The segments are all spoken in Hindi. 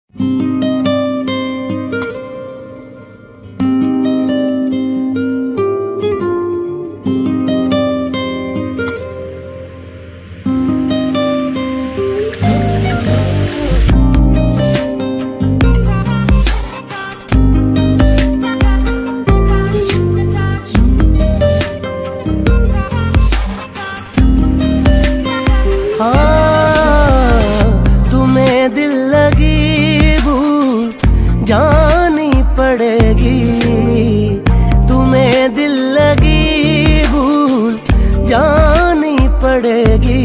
जानी पड़ेगी, तुम्हें दिल लगी भूल जानी पड़ेगी।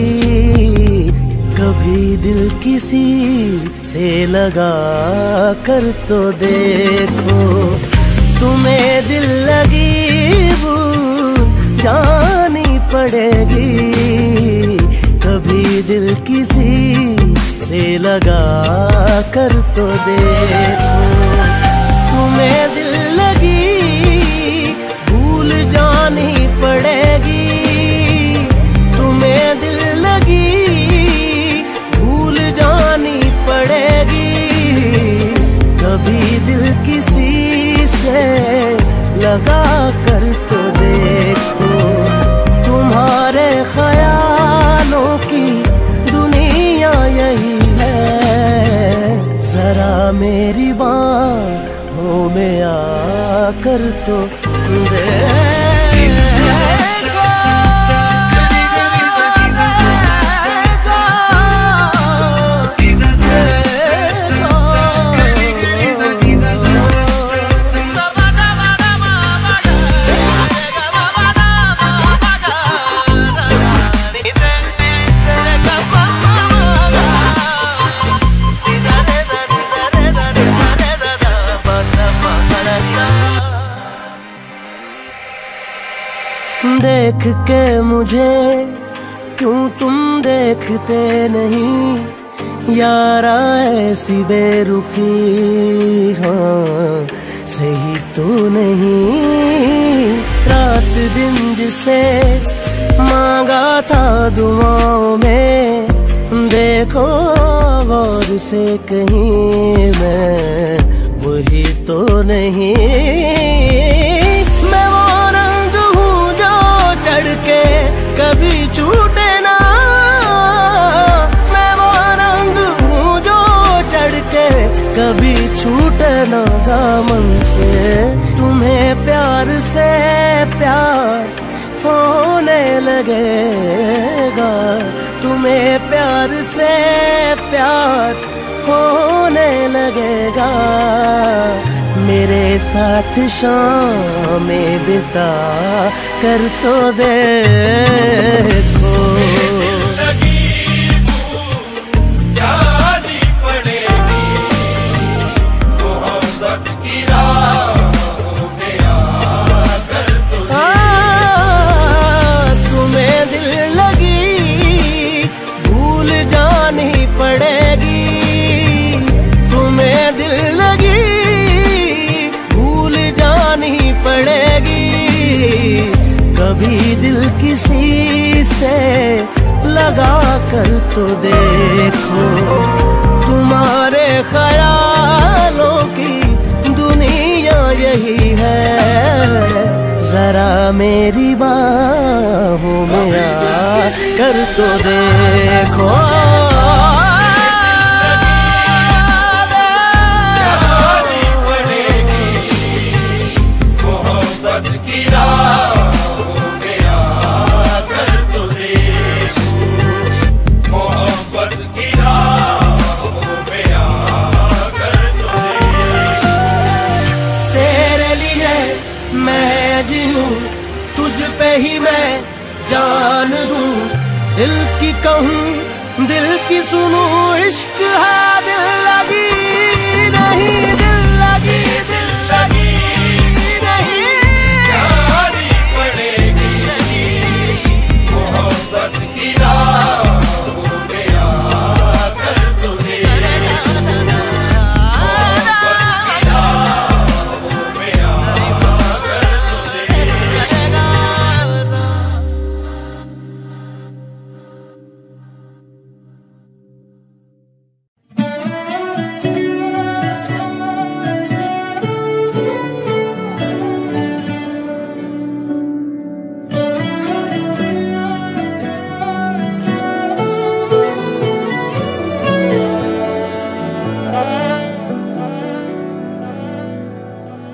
कभी दिल किसी से लगा कर तो देखो, तुम्हें दिल लगी भूल जानी पड़ेगी। कभी दिल किसी से लगा कर तो देखो, तुम्हें दिल लगी भूल जानी पड़ेगी। तुम्हें दिल लगी भूल जानी पड़ेगी। कभी दिल किसी से लगा कर तो देखो, तुम्हारे ख्यालों की दुनिया यही है। जरा मेरी बाहों में आकर तो देखो। देख के मुझे क्यों तुम देखते नहीं, यारा ऐसी बेरुखी हाँ सही तो नहीं। रात दिन जिसे मांगा था दुआओं में, देखो गौर से कहीं मैं वही तो नहीं। मैं वो रंग हूँ जो चढ़ के कभी छूटे ना, मैं वो रंग हूँ जो चढ़ के कभी छूटे ना दामन से। तुम्हें प्यार से प्यार होने लगेगा, तुम्हें प्यार से प्यार होने लगेगा। मेरे साथ शामें बिता कर तो देखो। कभी दिल किसी से लगा कर तो देखो, तुम्हारे ख्यालों की दुनिया यही है। जरा मेरी बाहों में आ कर तो देखो। तुझ पे ही मैं जान दूं, दिल की कहूँ दिल की सुनूं। इश्क है दिल लगी नहीं, दिल लगी नहीं, जानी पड़ेगी मोहब्बत की राहों में आकर तो देखो। मोहब्बत की राहों में आकर तो देखो।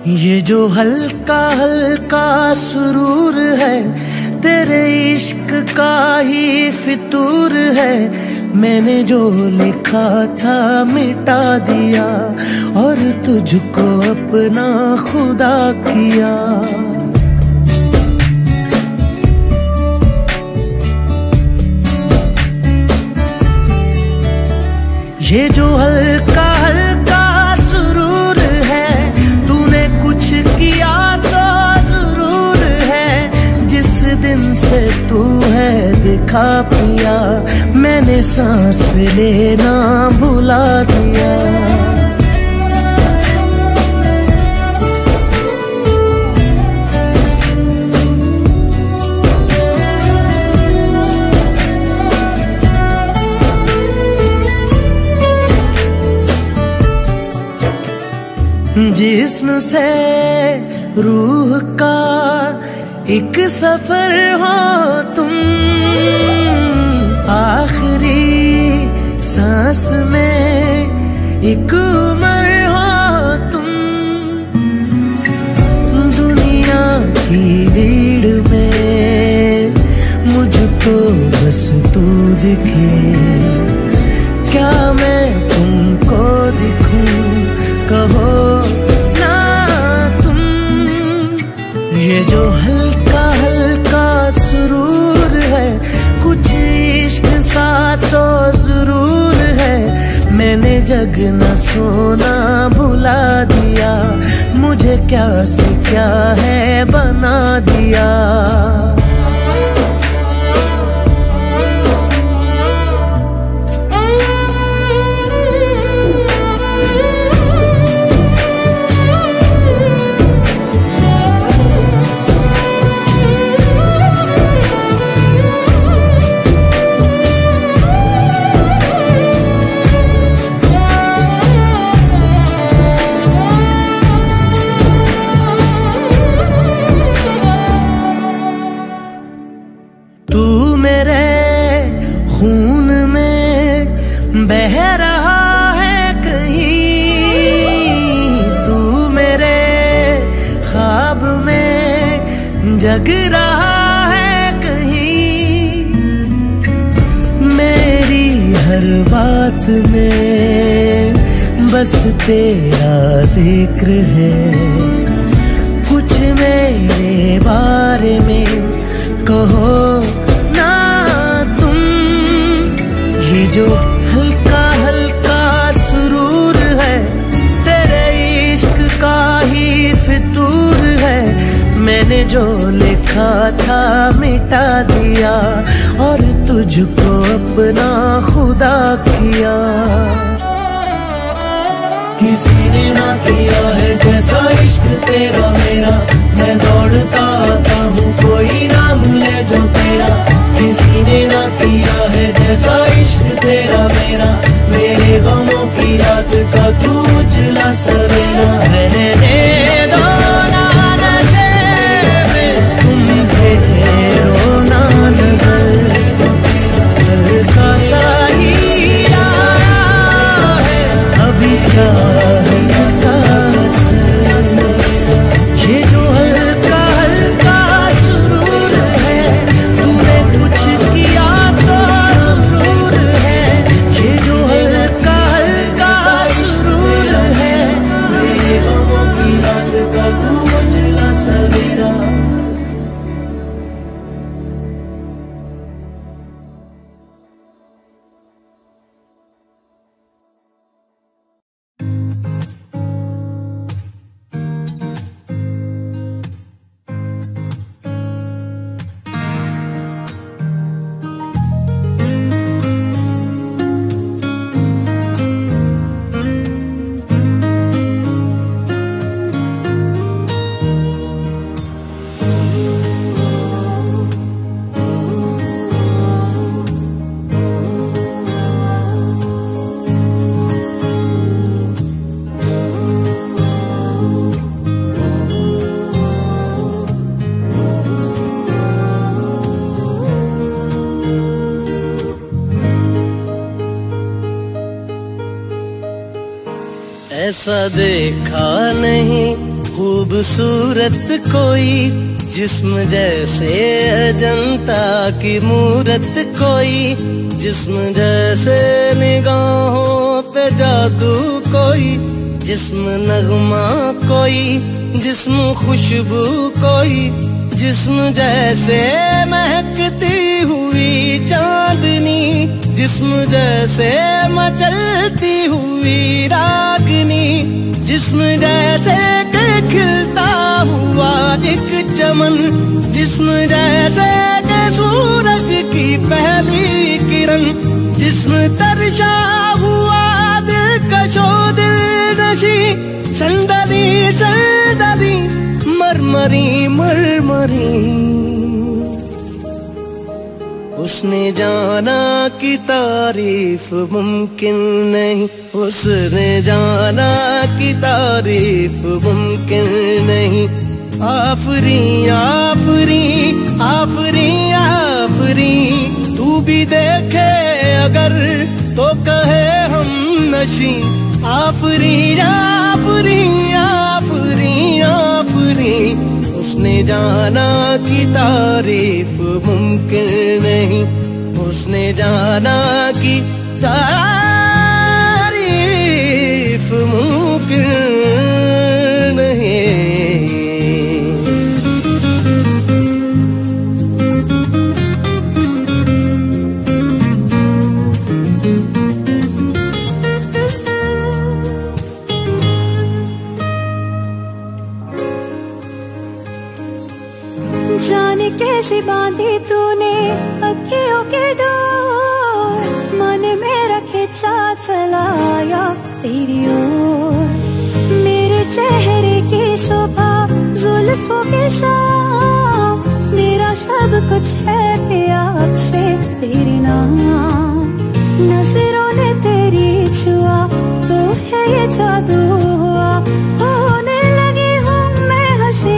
ये जो हल्का हल्का सुरूर है तेरे इश्क का ही फितूर है। मैंने जो लिखा था मिटा दिया और तुझको अपना खुदा किया। ये जो हल्का हल्का सुरूर है तूने कुछ किया तो जरूर है। जिस दिन से तू है दिखा पिया मैंने सांस लेना भुला दिया। जिस्म से रूह का एक सफर हो तुम, आखिरी सांस में एक उम्र हो तुम। दुनिया की भीड़ में मुझको बस तू दिखे, क्या मैं तुमको दिखूं कहो ना तुम। ये जो हल्का हल्का सुरूर है कुछ इश्क सा तो जरूर है। मैंने जगना सोना भुला दिया, मुझे क्या से क्या है बना दिया। खून में बह रहा है कहीं, तू मेरे ख्वाब में जग रहा है कहीं। मेरी हर बात में बस तेरा जिक्र है, कुछ मेरे बारे में कहो ना तुम। ये जो हल्का हल्का सुरूर है तेरे इश्क का ही फितूर है। मैंने जो लिखा था मिटा दिया और तुझको अपना खुदा किया। किसी ने ना किया है जैसा इश्क तेरा मेरा, मैं दौड़ता आता हूँ कोई ना मिले जो तेरा। किसी ने ना किया है जैसा इश्क तेरा मेरा, मेरे गमों की रात का तू उजला सवेरा। रहने दो ना नशे में तुम ठहरो ना नजर, हल्का सा ही आया है अभी चाहने का असर। ये जो हल्का हल्का सुरूर है तूने कुछ किया तो जरूर है। ये जो हल्का हल्का सुरूर है मेरे गमों की रात का तू उजला सवेरा। ऐसा देखा नहीं खूबसूरत कोई जिस्म जैसे अजंता की मूरत कोई, जिस्म जैसे निगाहों पे जादू कोई, जिस्म नगमा कोई, जिस्म खुशबू कोई, जिस्म जैसे महकती हुई चांदनी, जिस्म जैसे मचलती हुई रागनी, जिस्म जैसे कि खिलता हुआ एक चमन, जिस्म जैसे कि सूरज की पहली किरण, जिस्म तरशा हुआ दिलकशो दिलनशी, संदली संदली मरमरी मरमरी। उसने जाना कि तारीफ मुमकिन नहीं, उसने जाना कि तारीफ मुमकिन नहीं। आफरी आफरी आफरी आफरी, तू भी देखे अगर तो कहे हम नशी। आफरी आफरी आफरी आफरी, उसने जाना कि तारीफ मुमकिन नहीं, उसने जाना कि तारीफ मुमकिन नहीं। जाने कैसे बांधी तूने अखियों के डोर, मन मेरा खिंचा चलाया तेरी ओर। मेरे चेहरे की सुबह जुल्फों की शाम, मेरा सब कुछ है प्यार से तेरे नाम। नजरों ने तेरी छुआ तो है ये जादू हुआ, होने लगी हूँ मैं हंसी।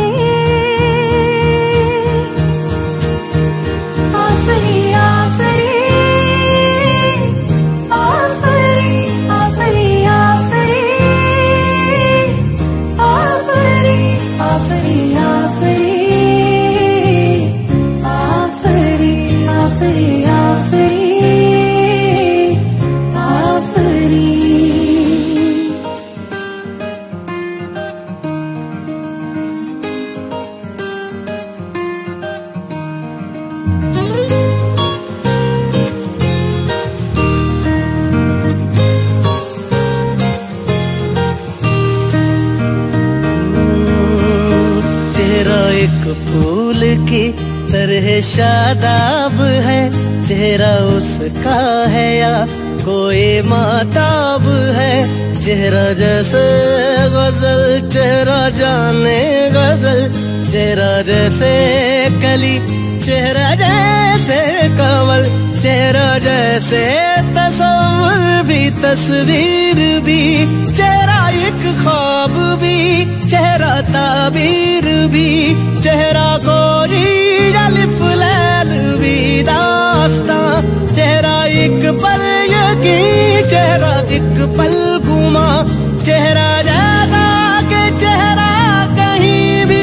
एक फूल की तरह शादाब है, चेहरा उसका है या कोई माताब है। चेहरा जैसे गजल, चेहरा जाने गजल, चेहरा जैसे कली, चेहरा जैसे कमल, चेहरा जैसे तस्वीर भी तस्वीर भी, चेहरा एक ख्वाब भी, चेहरा ताबीर भी, चेहरा कोई अलिफ लैल भी दास्तां। चेहरा एक पल यकीन, चेहरा एक पल गुमा, चेहरा जैसा के चेहरा कहीं भी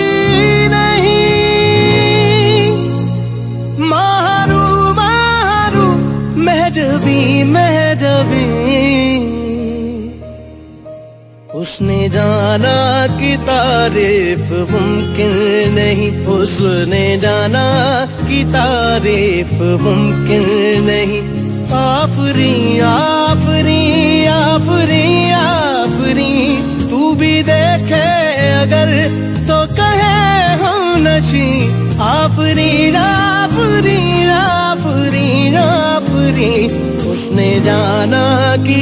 नहीं। मारू मारू महजबी महजबी, उसने जाना कि तारीफ मुमकिन नहीं, उसने जाना कि तारीफ मुमकिन नहीं। आफरी आफरी आफरी आफरी, तू भी देखे अगर तो कहे हम नशी। आफरी आफरी आफरी आफरी, उसने जाना कि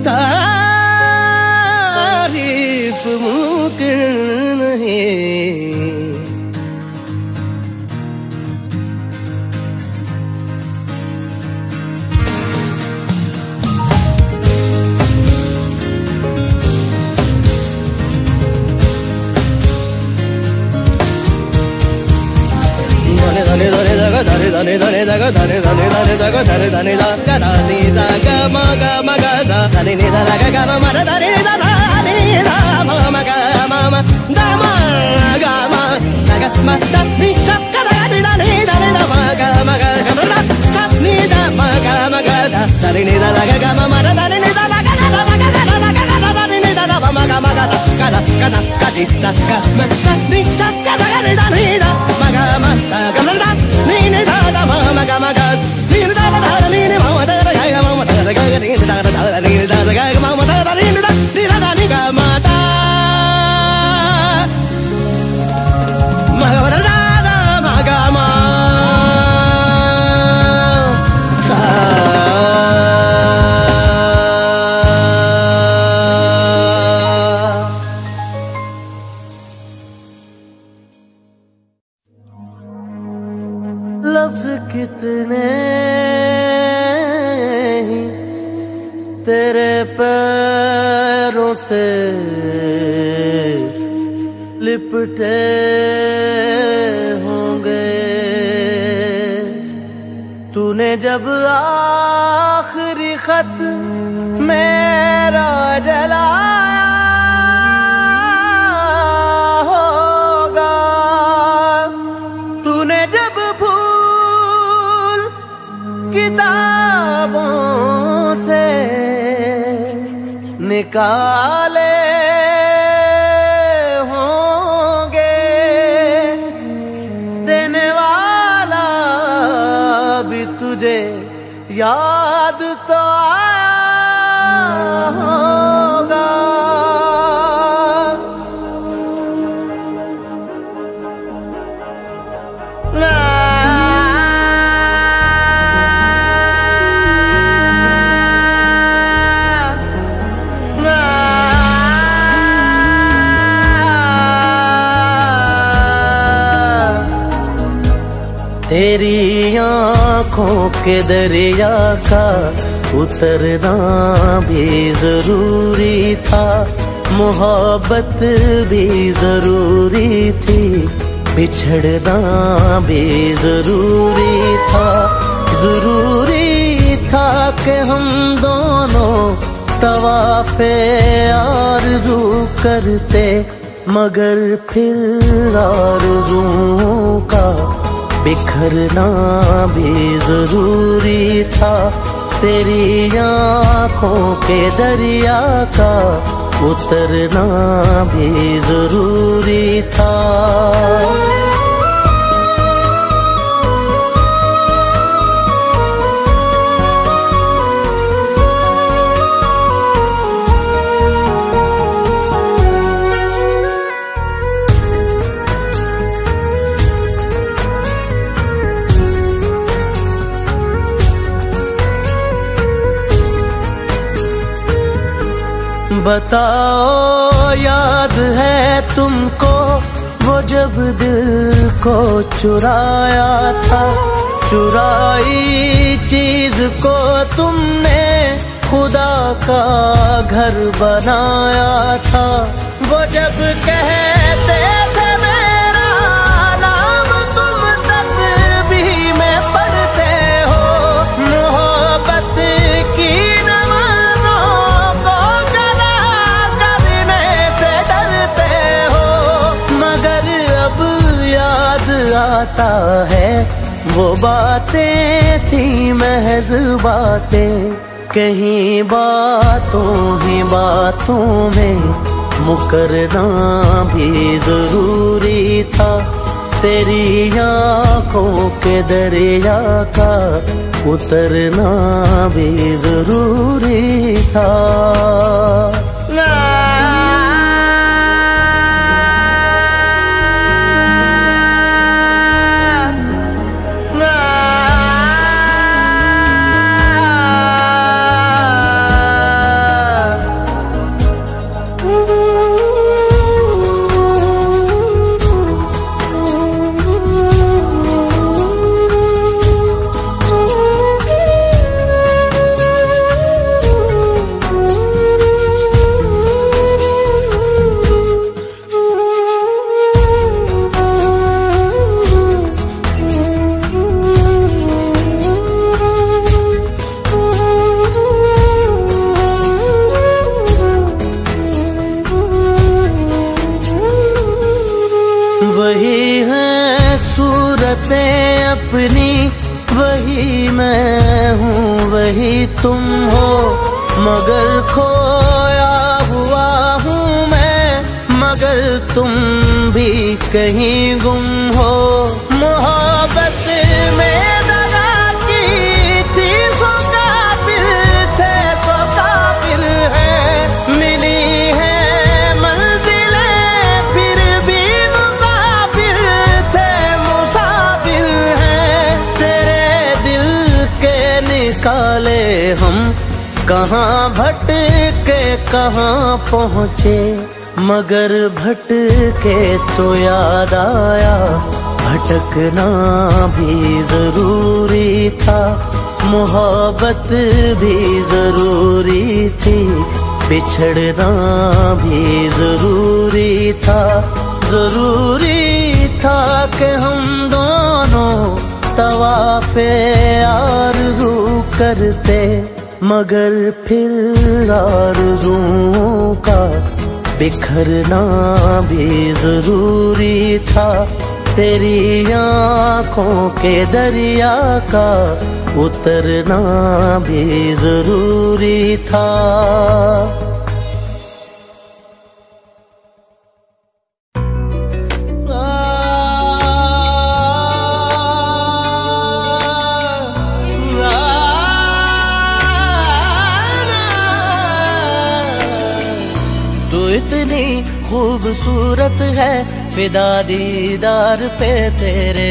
तारीफ मुमकिन नहीं। धने धने जग धने धने धने जग धने धने धने जग धने धने जग धने जग मग मग धने नि ध ग ग म र धने ध धने ध म ग म म ध म ma da ni sa ga da ni da ma ga ma ga ga da sa ni da ma ga da da ni da ga ga ma da da ni da ga ga da ga ga da da ni da da ma ga da ga da ga di da ga ma da ni sa ga da ni da ma ga da ga da ni da ma ga ni da da ni ma da ga ga ma da ga ni da da ni da ga ga ma da da ni da ni ga ma da ma ga da da ma ga ma sa लफ्ज कितने ही तेरे पैरों से लिपटे होंगे, तूने जब आखिरी खत मेरा जलाया होगा, तूने जब फूल किताबों से निकाले होंगे, देने वाला भी तुझे याद तो आया होगा। तेरी आँखों के दरिया का उतरना भी जरूरी था, मोहब्बत भी जरूरी थी, बिछड़ना भी जरूरी था। जरूरी था कि हम दोनों तवाफ़े आरज़ू करते, मगर फिर आरज़ुओं का बिखरना भी जरूरी था। तेरी आँखों के दरिया का उतरना भी जरूरी था। बताओ याद है तुमको वो जब दिल को चुराया था, चुराई चीज को तुमने खुदा का घर बनाया था। वो जब कहते थे मेरा नाम तुम तस्बीह में पढ़ते हो, मोहब्बत की आता है वो बातें थी महज बातें, कहीं बातों ही बातों में मुकरना भी जरूरी था। तेरी आँखों के दरिया का उतरना भी जरूरी था। मोहब्बतें अपनी वही मैं हूँ वही तुम हो, मगर खोया हुआ हूँ मैं, मगर तुम भी कहीं गुम हो। मोहब्बत में दगा की थी सो काबिल थे सो काबिल है, मिली है मंजिलें फिर भी मुसाफिर थे मुसाफिर हैं। तेरे दिल के निकाले हम कहाँ भटके कहाँ पहुँचे, मगर भटके तो याद आया भटकना भी जरूरी था, मोहब्बत भी जरूरी थी, बिछड़ना भी जरूरी था। जरूरी था कि हम दोनों तवाफ़े आरज़ू करते, मगर फिर आरज़ुओं का बिखरना भी जरूरी था। तेरी आँखों के दरिया का उतरना भी जरूरी था। इतनी खूबसूरत है फिदा दीदार पे तेरे,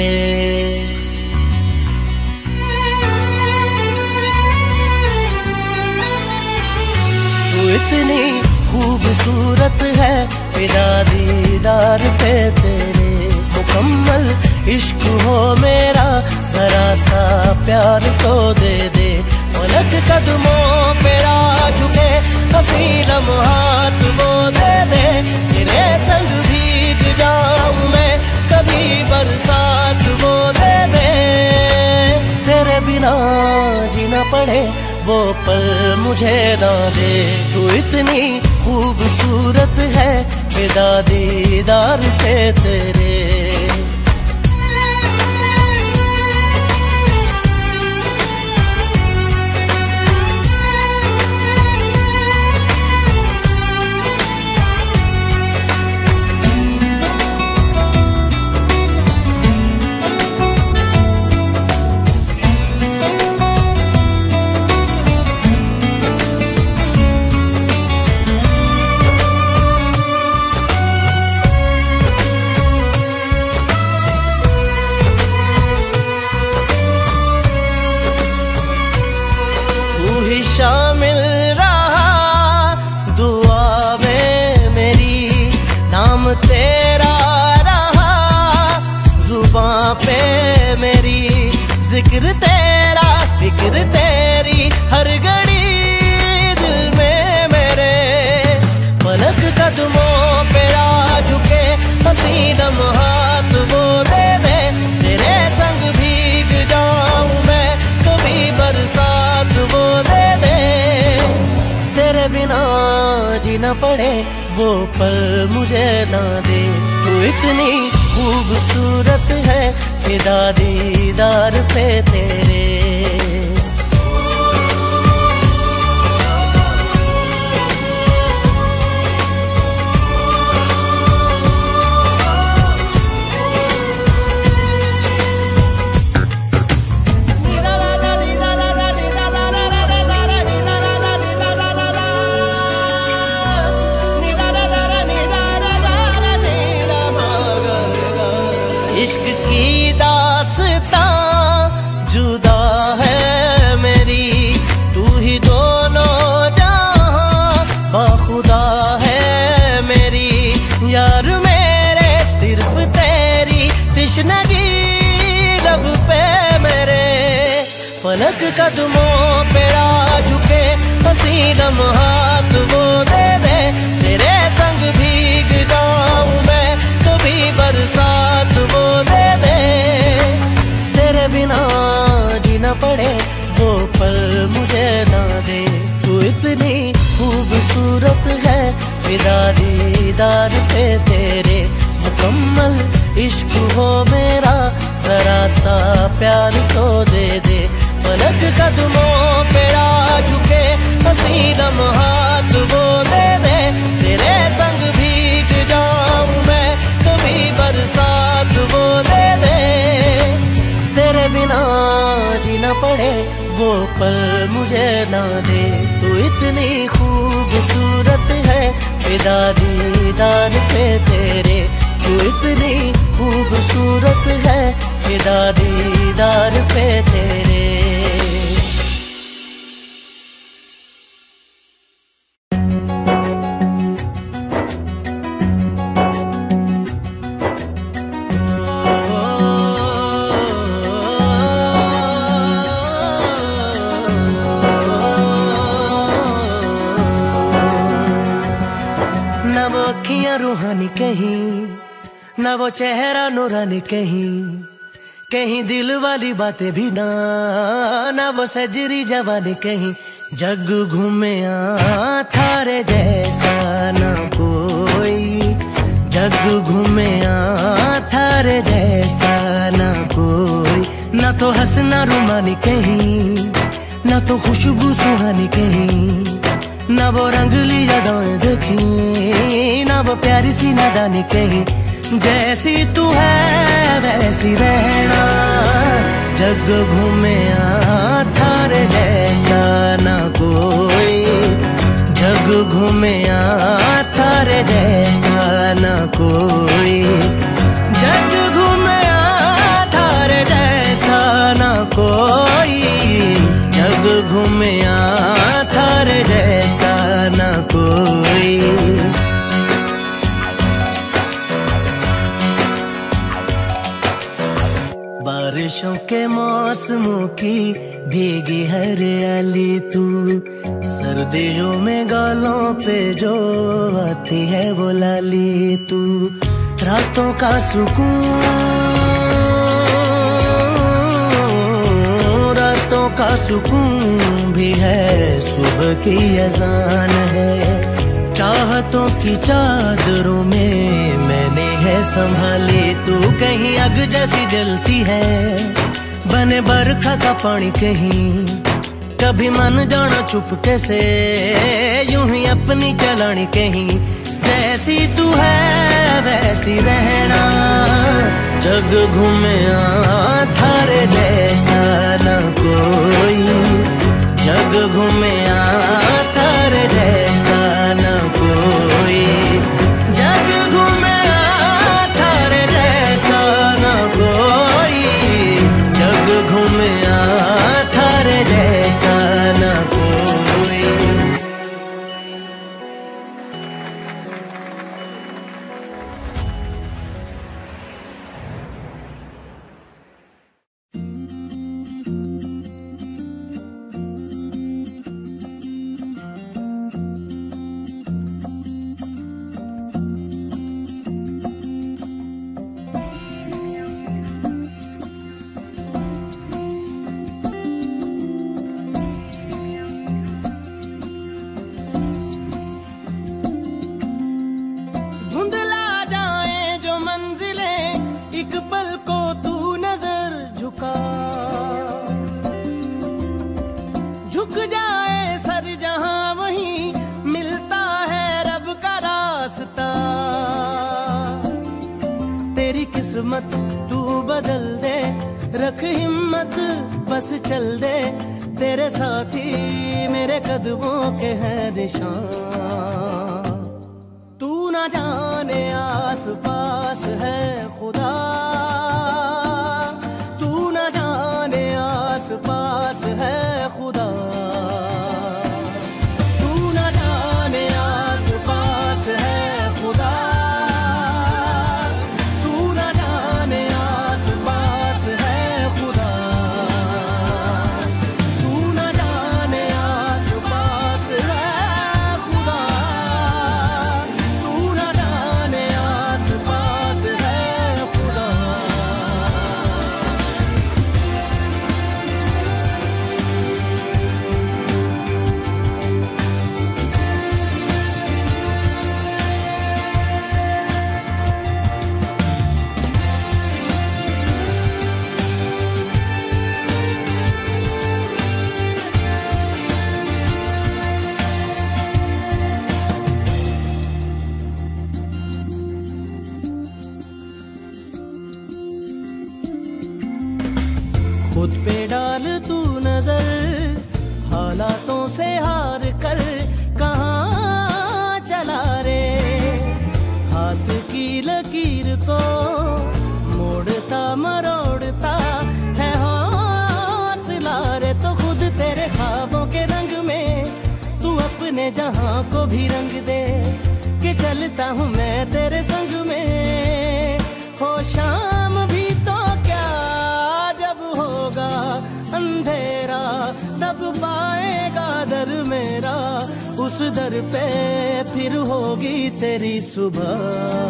तू इतनी खूबसूरत है फिदा दीदार पे तेरे। मुकम्मल इश्क हो मेरा जरा सा प्यार तो दे दे, पलक कदमों पे आ झुके हंसी लम्हात वो दे दे। तेरे संग भीग जाऊं मैं कभी बरसात वो दे दे, तेरे बिना जीना पड़े वो पल मुझे ना दे। तू इतनी खूबसूरत है फिदा दीदार पे तेरे। शामिल रहा दुआ में मेरी, नाम तेरा रहा जुबां पे मेरी, जिक्र तेरा फिक्र तेरी हर घड़ी दिल में मेरे। पलक कदमों पे आ झुके हंसी लम्हात वो दे दे, तेरे संग भीग जाऊं मैं कभी बरसात वो दे दे। तेरे बिना जीना पड़े वो पल मुझे ना दे। तू इतनी खूबसूरत है फिदा दीदार पे तेरे। इश्क की दास्तां जुदा है मेरी, तू ही दोनों जहां बाखुदा है मेरी। यार मेरे सिर्फ तेरी तिश्नगी लब पे मेरे। फलक कदमों पे आ झुके हंसी लम्हात वो दे दे, तेरे संग भीग जाऊं मैं कभी बरसात वो दे दे। तेरे बिना जीना पड़े वो पल मुझे ना दे। तू इतनी खूबसूरत है फिदा दीदार पे तेरे। मुकम्मल इश्क हो मेरा जरा सा प्यार तो दे दे। पलक कदमों पे आ झुके हंसी लम्हात वो दे दे। तेरे संग भीग जाऊं मैं कभी बरसात वो दे दे। तेरे बिना जीना पड़े वो पल मुझे ना दे। तू इतनी खूबसूरत है फिदा दीदार पे तेरे। तू इतनी खूबसूरत है फिदा दीदार पे तेरे। न वो अखियां रूहानी कहीं, न वो चेहरा नूरानी कहीं, कहीं दिल वाली बातें भी ना, न वो सजरी जवानी कहीं। जग घूमे थारे जैसा न कोई, जग घूमे थारे जैसा न कोई। न तो हंसना रुमानी कहीं, न तो खुशबू सुहानी कहीं, न वो रंगली यादें देखी, न वो प्यारी सी नादानी कहीं। जैसी तू है वैसी रहना, जग घूमे थारे जैसा न कोई। जग घूमे थारे जैसा न कोई। जग घूमे थारे जैसा न कोई। जग घूमे थारे जैसा न कोई। बारिशों के मौसमों की भीगी हरियाली तू, सर्दियों में गालों पे जो आती है वो लाली तू। रातों का सुकून, रातों का सुकून भी है, सुबह की अजान है। चाहतों की चादरों में मैंने है संभाली तू। कहीं आग जैसी जलती है, बने बरखा का पानी कहीं। कभी मन जाना चुपके से, यूं ही अपनी चलानी कहीं। जैसी तू है वैसी रहना, जग घूमे थारे जैसा न कोई। जग घूमे थारे जैसा न कोई। जग घूमे थारे जैसा न कोई। जग घूमे थारे जैसा न कोई। झुक जाए सर जहां वहीं मिलता है रब का रास्ता। तेरी किस्मत तू बदल दे, रख हिम्मत बस चल दे। तेरे साथी मेरे कदमों के हैं निशान। तू ना जाने आस पास है खुदा, तू ना जाने आस पास है खुदा। तू ना जाने आस पास है खुदा, तू ना जाने आस पास है खुदा। तू ना जाने आस पास है खुदा, तू ना जाने आस पास है खुदा। खुद पे डाल तू नजर, हालातों से हार कर कहाँ चला रे। हाथ की लकीर को मोड़ता मरोड़ता है हौसला रे। तो खुद तेरे ख्वाबों के रंग में तू अपने जहां को भी रंग दे, कि चलता हूँ मैं तेरे संग में। हो शाम भी तो क्या, जब होगा अंधेरा तब पाएगा दर मेरा, उस दर पे फिर होगी तेरी सुबह।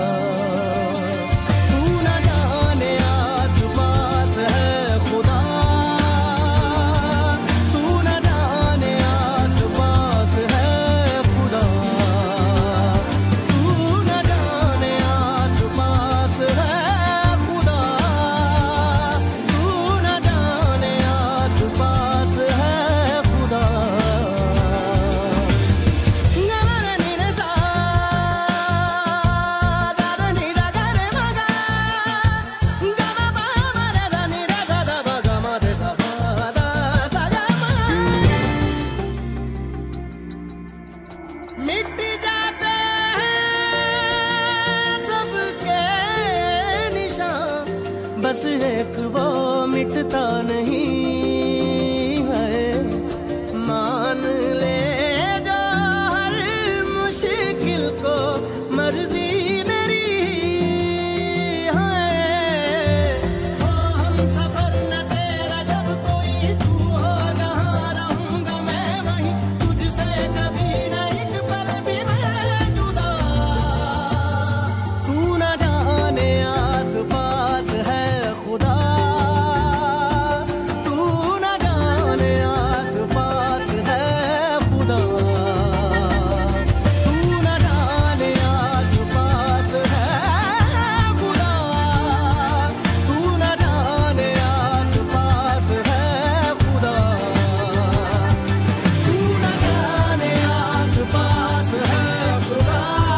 तू न जाने आस पास है खुदा, तू न जाने आस पास है खुदा, तू न जाने आस पास है खुदा, तू न जाने आस पास है खुदा। मिट जाते हैं सबके निशान, बस एक वो मिटता नहीं है। मान ले जो हर मुश्किल को मर्जी मेरी है। हो हम सफर न तेरा जब कोई तू हो, जहाँ रहूंगा मैं वहीं, तुझसे कभी नहीं आस पास है खुदा, तू न जाने आस पास है खुदा, तू न जाने आस पास है खुदा, तू न जाने आस पास है खुदा, तू न जाने आस पास है खुदा,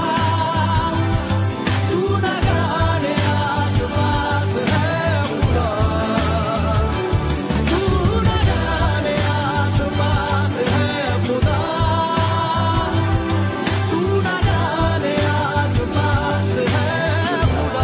तू न जाने आस पास है खुदा, तू न जाने आस पास है खुदा, तू न जाने आस पास है खुदा।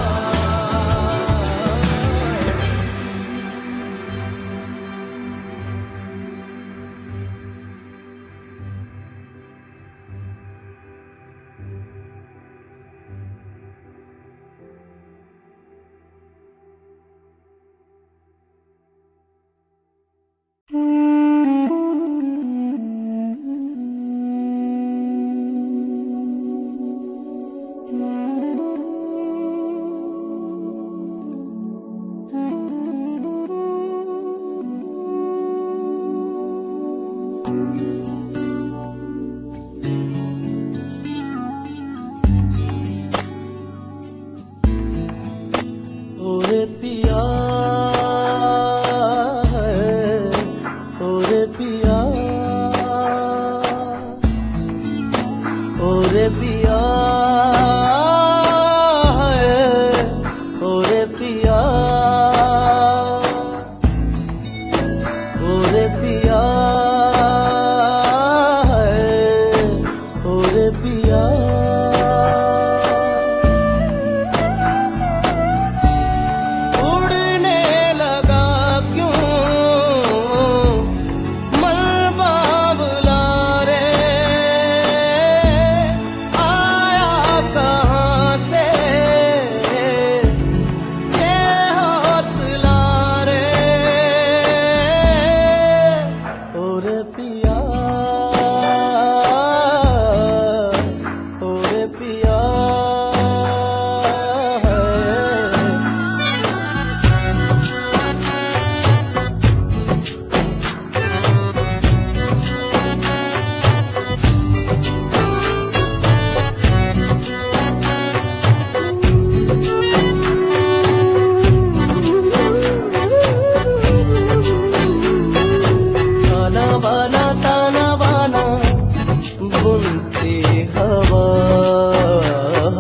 ओरे पिया है, ओरे पिया, ओरे पिया है, ओरे पिया, ओरे पिया है, ओरे पिया। बुनती हवा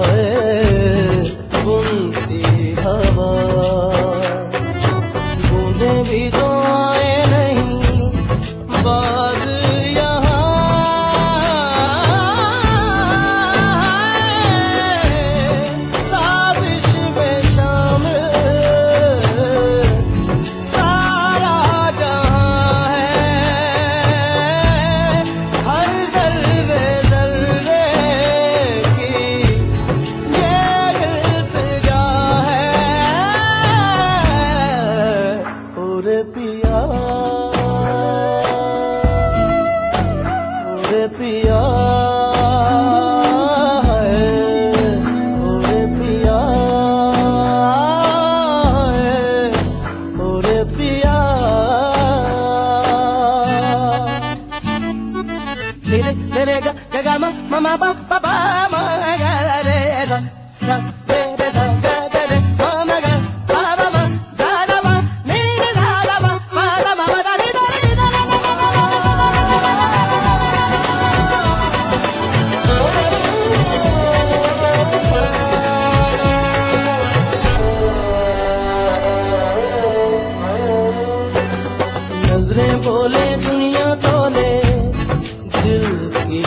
नजरें बोले दुनिया तोले दिल की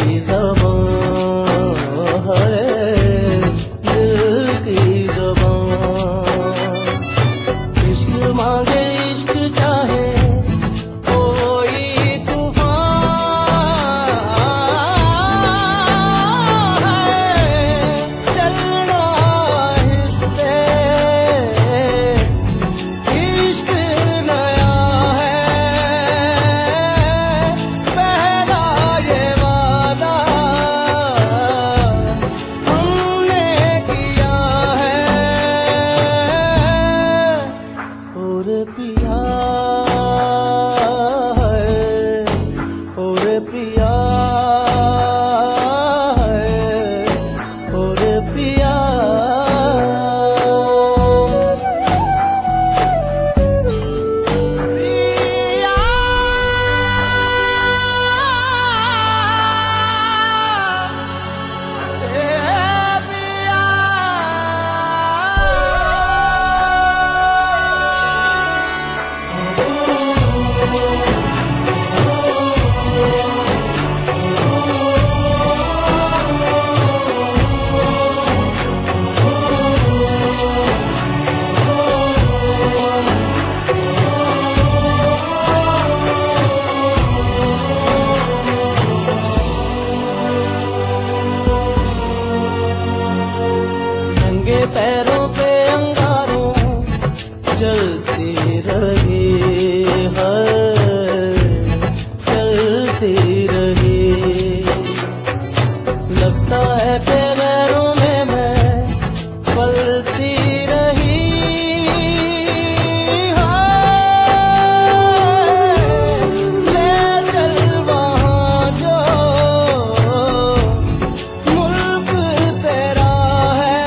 ज़बान है, दिल की ज़बान। इश्क मांगे इश्क चाहे कोई तूफान है, चलना हिस्से इश्क नया है, पहला ये वादा हमने किया है। और पिया है, और पिया है, और पिया। नंगे पैरों पे अंगारों चलती रही है, चलती रही। लगता है कि पैरों में मैं पलती रही है। ले चल वहाँ जो मुल्क तेरा है,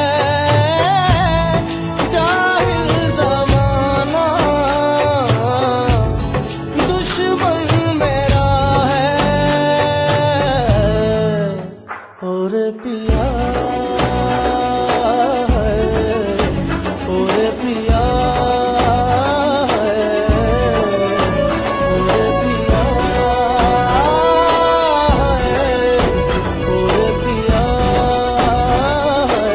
जाहिल ज़माना दुश्मन मेरा है। और पिया है, और पिया है, और पिया है, और पिया है,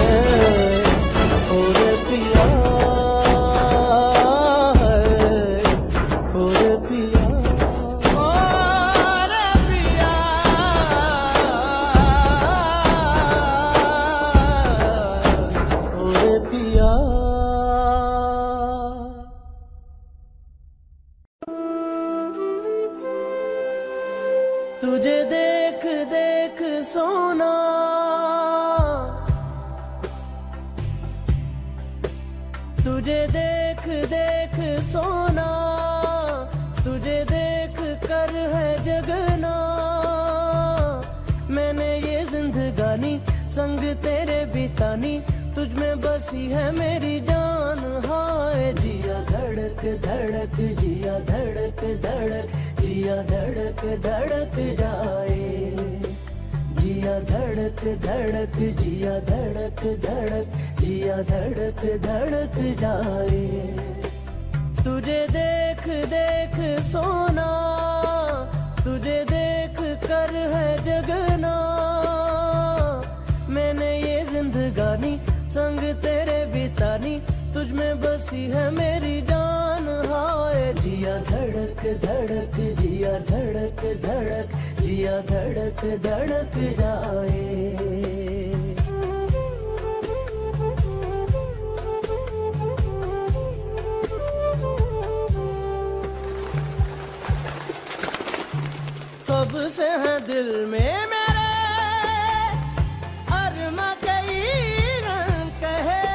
और पिया है, और पिया। तुझे देख देख सोना, तुझे देख देख सोना, तुझे देख कर है जगना। मैंने ये जिंदगानी संग तेरे बितानी, तुझ में बसी है मेरी जान। हाय जिया धड़क धड़क, जिया धड़क धड़क, जिया धड़क धड़क जाए। जिया धड़क धड़क, जिया धड़क धड़क, जिया धड़क धड़क जाए। तुझे देख देख सोना, तुझे देख कर है जगना। मैंने ये जिंदगानी संग तेरे बितानी, तुझ में बसी है मेरी जान। हाय जिया धड़क धड़क, जिया धड़क धड़क, जिया धड़क धड़क जाए। कब से है दिल में मेरे अरमा कई रंग कहे।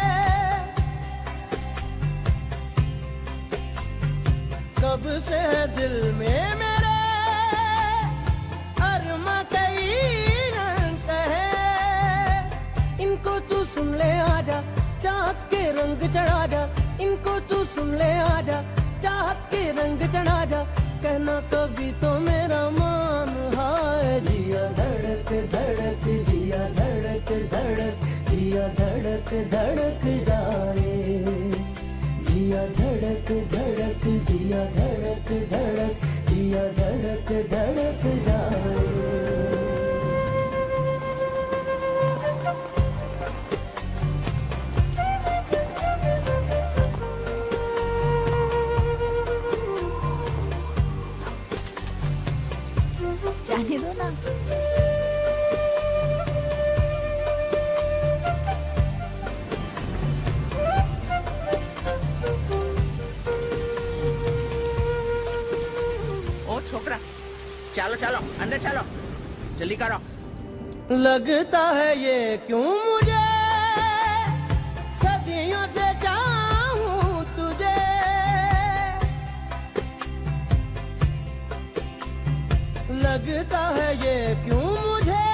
कब से है दिल में मेरे अरमा कई सुन ले आजा, चाहत के रंग चढ़ा जा, इनको तू सुन ले आजा, चाहत के रंग चढ़ा जा, कहना कभी तो मेरा मान। हाय जिया धड़क धड़क, जिया धड़क धड़क, जिया धड़क धड़क जाए, जिया धड़क धड़क, जिया धड़क धड़क, जिया धड़क धड़क जाए। जाने दो ना। ओ छोकरा, चलो चलो अंदर चलो, जल्दी करो। लगता है ये क्यों मुझे सदियों से चाहूं तुझे, लगता है ये क्यों मुझे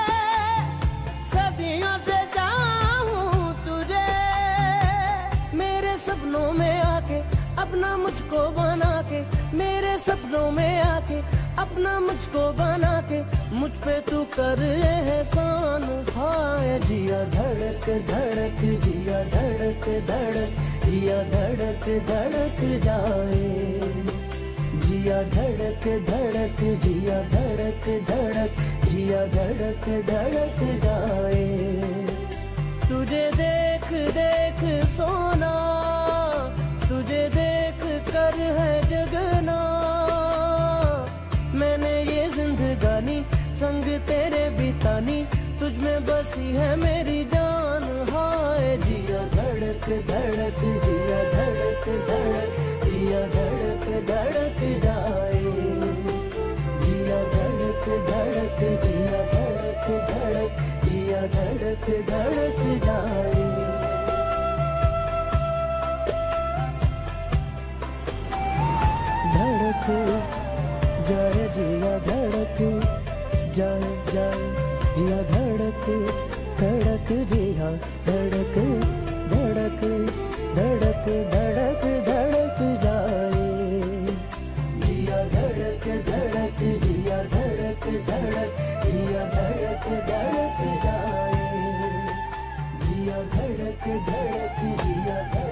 सदियों से चाहूं तुझे, मेरे सपनों में आके अपना मुझको बना के, मेरे सपनों में आके अपना मुझको बना के, मुझ पे तू कर एहसान। हाय जिया धड़क धड़क, जिया धड़क धड़क, जिया धड़क धड़क जाए, जिया धड़क धड़क, जिया धड़क धड़क, जिया धड़क धड़क जाए। तुझे देख देख सोना, तुझे देख कर है जगना, मैंने ये जिंदगानी संग तेरे बितानी, तुझ में बसी है मेरी जान। हाय जिया धड़क धड़क, जिया धड़क धड़क, जिया धड़क धड़क जाए, जिया धड़क धड़क, जिया धड़क धड़क, जिया धड़क धड़क जाए। धड़क जाए, जिया धड़क जाए जाए, जिया धड़क धड़क, जिया धड़क धड़क धड़क धड़क धड़क जाए, जिया धड़क धड़क, जिया धड़क धड़क, जिया धड़क धड़क जाए, जिया धड़क धड़क, जिया धड़क।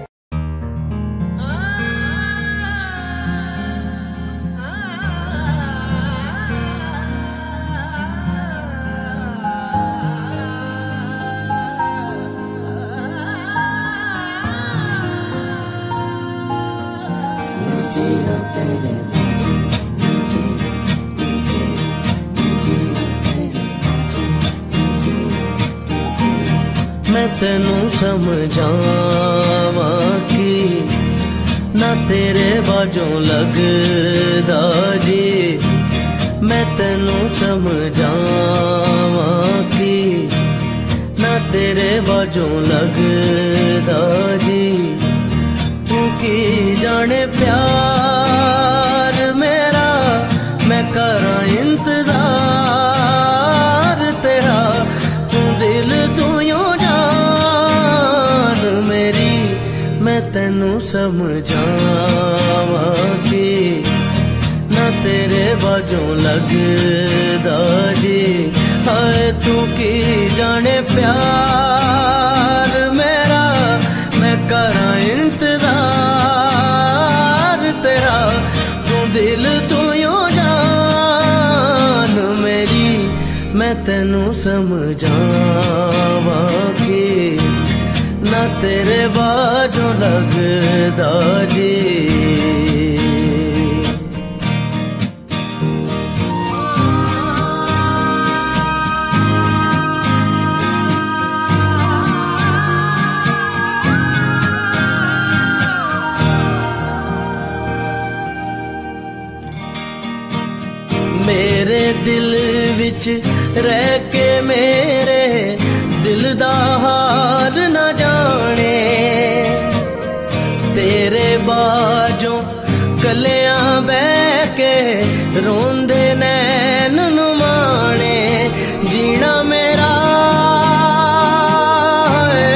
मैं तेनू समझावा कि ना तेरे बाजों लगदा जी, मैं तेनू समझावा कि ना तेरे बाजों लगदा जी, तू की जाने प्यार मेरा, मैं करा इंतजार तेरा, तू दिल तू यूं जान मेरी, मैं तेनू समझावा कि ना तेरे बाजों लगदा जी। हाय तू की जाने प्यार मेरा, मैं करा इंतजार तेरा, तू दिल तू यूं जान मेरी, मैं तेनू समझावा कि ना तेरे बाजों लगदा जी। मेरे दिल विच रह के मेरे दिल दा हाल न जाने, तेरे बाजों कलियां बह के रोंदे नैन नुमाने, जीना मेरा है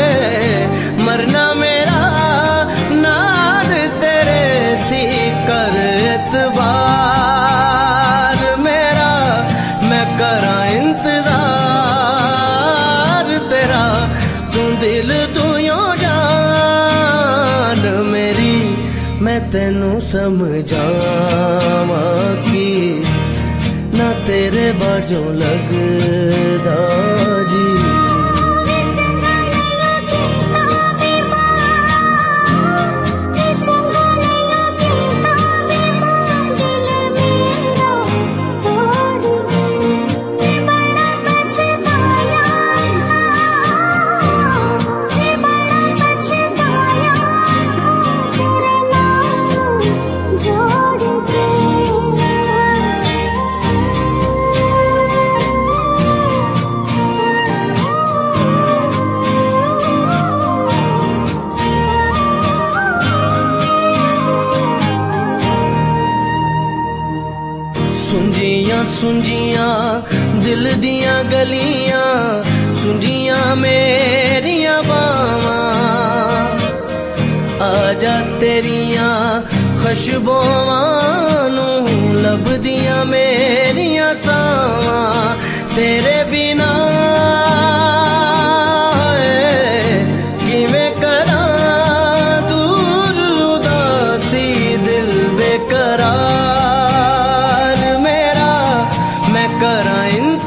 तेनू समझावा कि ना तेरे बाजों लगदा जी। सुंजियां दिल दियां गलियां, सुंजियां मेरियां बावां, आजा तेरियां खुशबुआं नू लभदियां मेरियां सावां। तेरे बिना किवें करां दूर उदासी दिल बेकरार, करा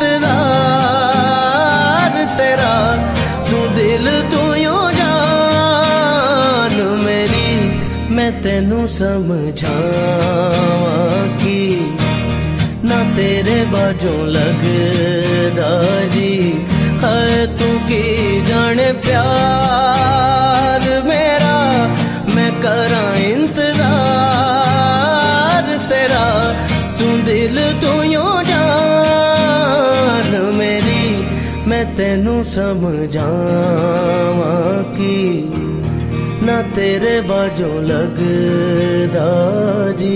इंतजार तेरा तू दिल तू यूं जान मेरी। मैं तेनू समझावा कि ना तेरे बाजों लगदा जी। है तू की जाने प्यार मेरा, मैं करा इंतजार तेरा तू दिल तू यूं मेरी। मैं तेनू समझावा कि ना तेरे बाजों लगदा जी।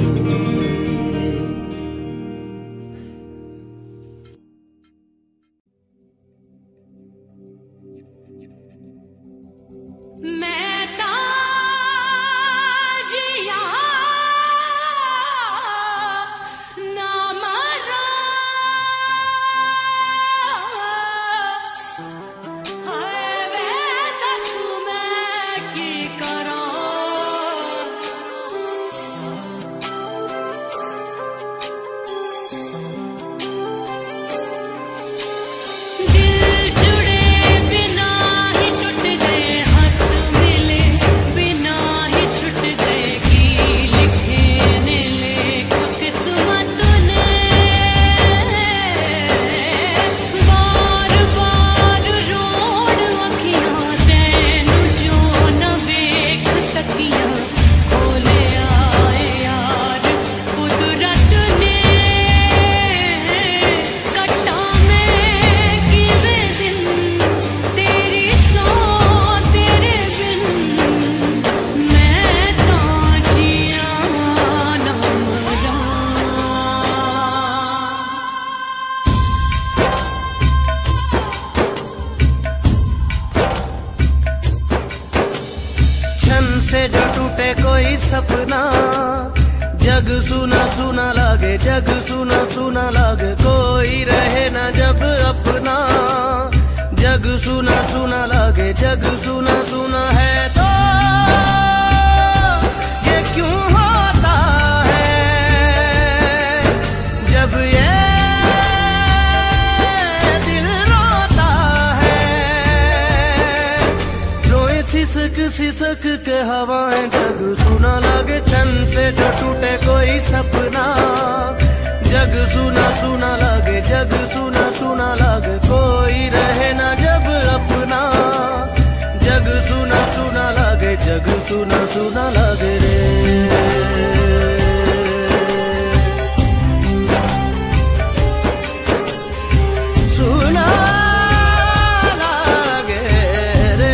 से जो टूटे कोई सपना, जग सुना सुना लागे, जग सुना सुना लागे, कोई रहे ना जब अपना। जग सुना सुना लागे, जग सुना सुना है तो ये क्यों होता है जब ये दिल रोता है। रोए सिसक सिसक के हवाएं, जग सुना लागे, छन से जो टूटे कोई सपना। जग सुना सुना लागे, जग सुना सुना लागे, कोई रहे ना जब अपना। जग सुना सुना लागे, जग सुना सुना लागे रे। सुना लागे रे।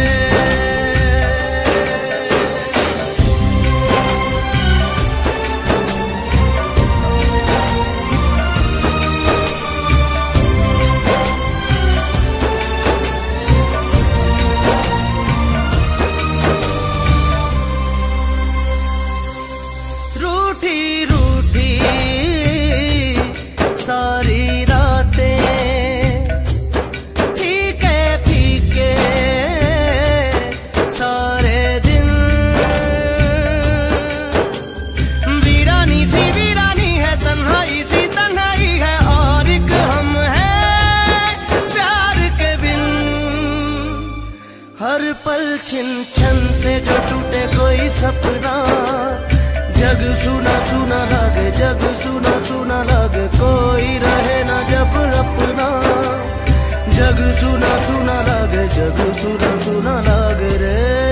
हर पल छिन छन से जो टूटे कोई सपना, जग सुना सुना लागे, जग सुना सुना लागे, कोई रहे ना जब अपना। जग सुना सुना लागे, जग सुना सुना लागे रे।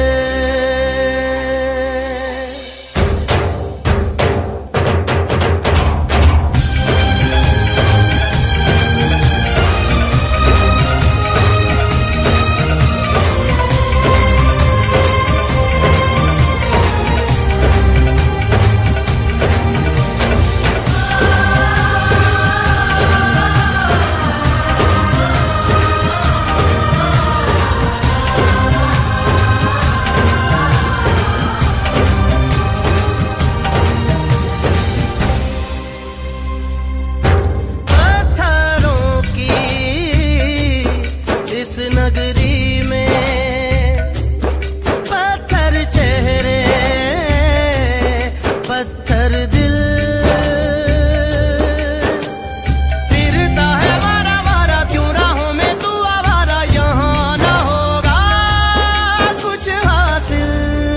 नगरी में पत्थर चेहरे, पत्थर दिल, फिरता है वारा वारा, क्यों राहों में तू आवारा, यहाँ ना होगा कुछ हासिल।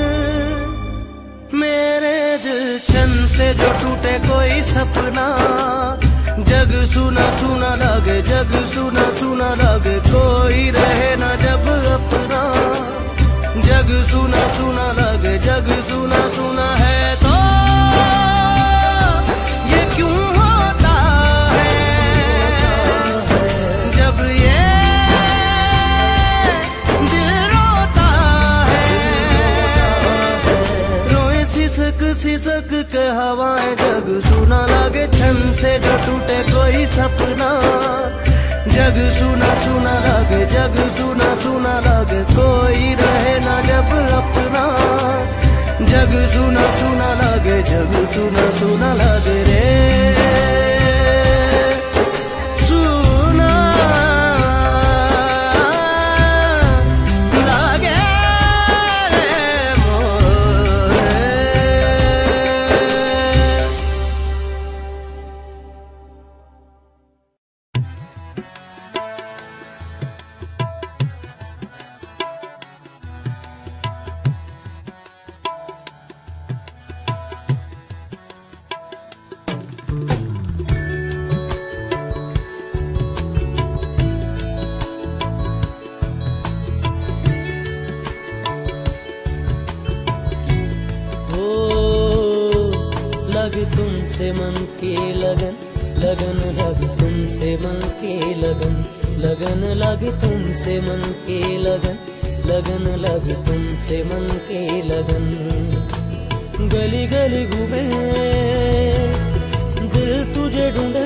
मेरे दिल छन से जो टूटे कोई सपना, जग सुना सुना लागे, जग सुना सुना लागे, कोई रहे ना जब अपना। जग सुना सुना लागे, जग सुना सुना है तो ये क्यों होता है, जब ये दिल रोता है। रोए सिसक सिसक के हवाएं, जग सुना लागे, छन से जो टूटे कोई सपना। जग सुना सुना लागे, जग सुना सुना लागे, कोई रहे ना जब अपना। जग सुना सुना लागे, जग सुना सुना लागे रे। सुना लागे रे मोरे। लगे तुमसे मन की लगन, लगन लगे तुमसे मन की लगन, लगन लगे तुमसे मन की लगन, लगन लगे तुमसे मन की लगन। गली गली घूमे दिल तुझे ढूंढे,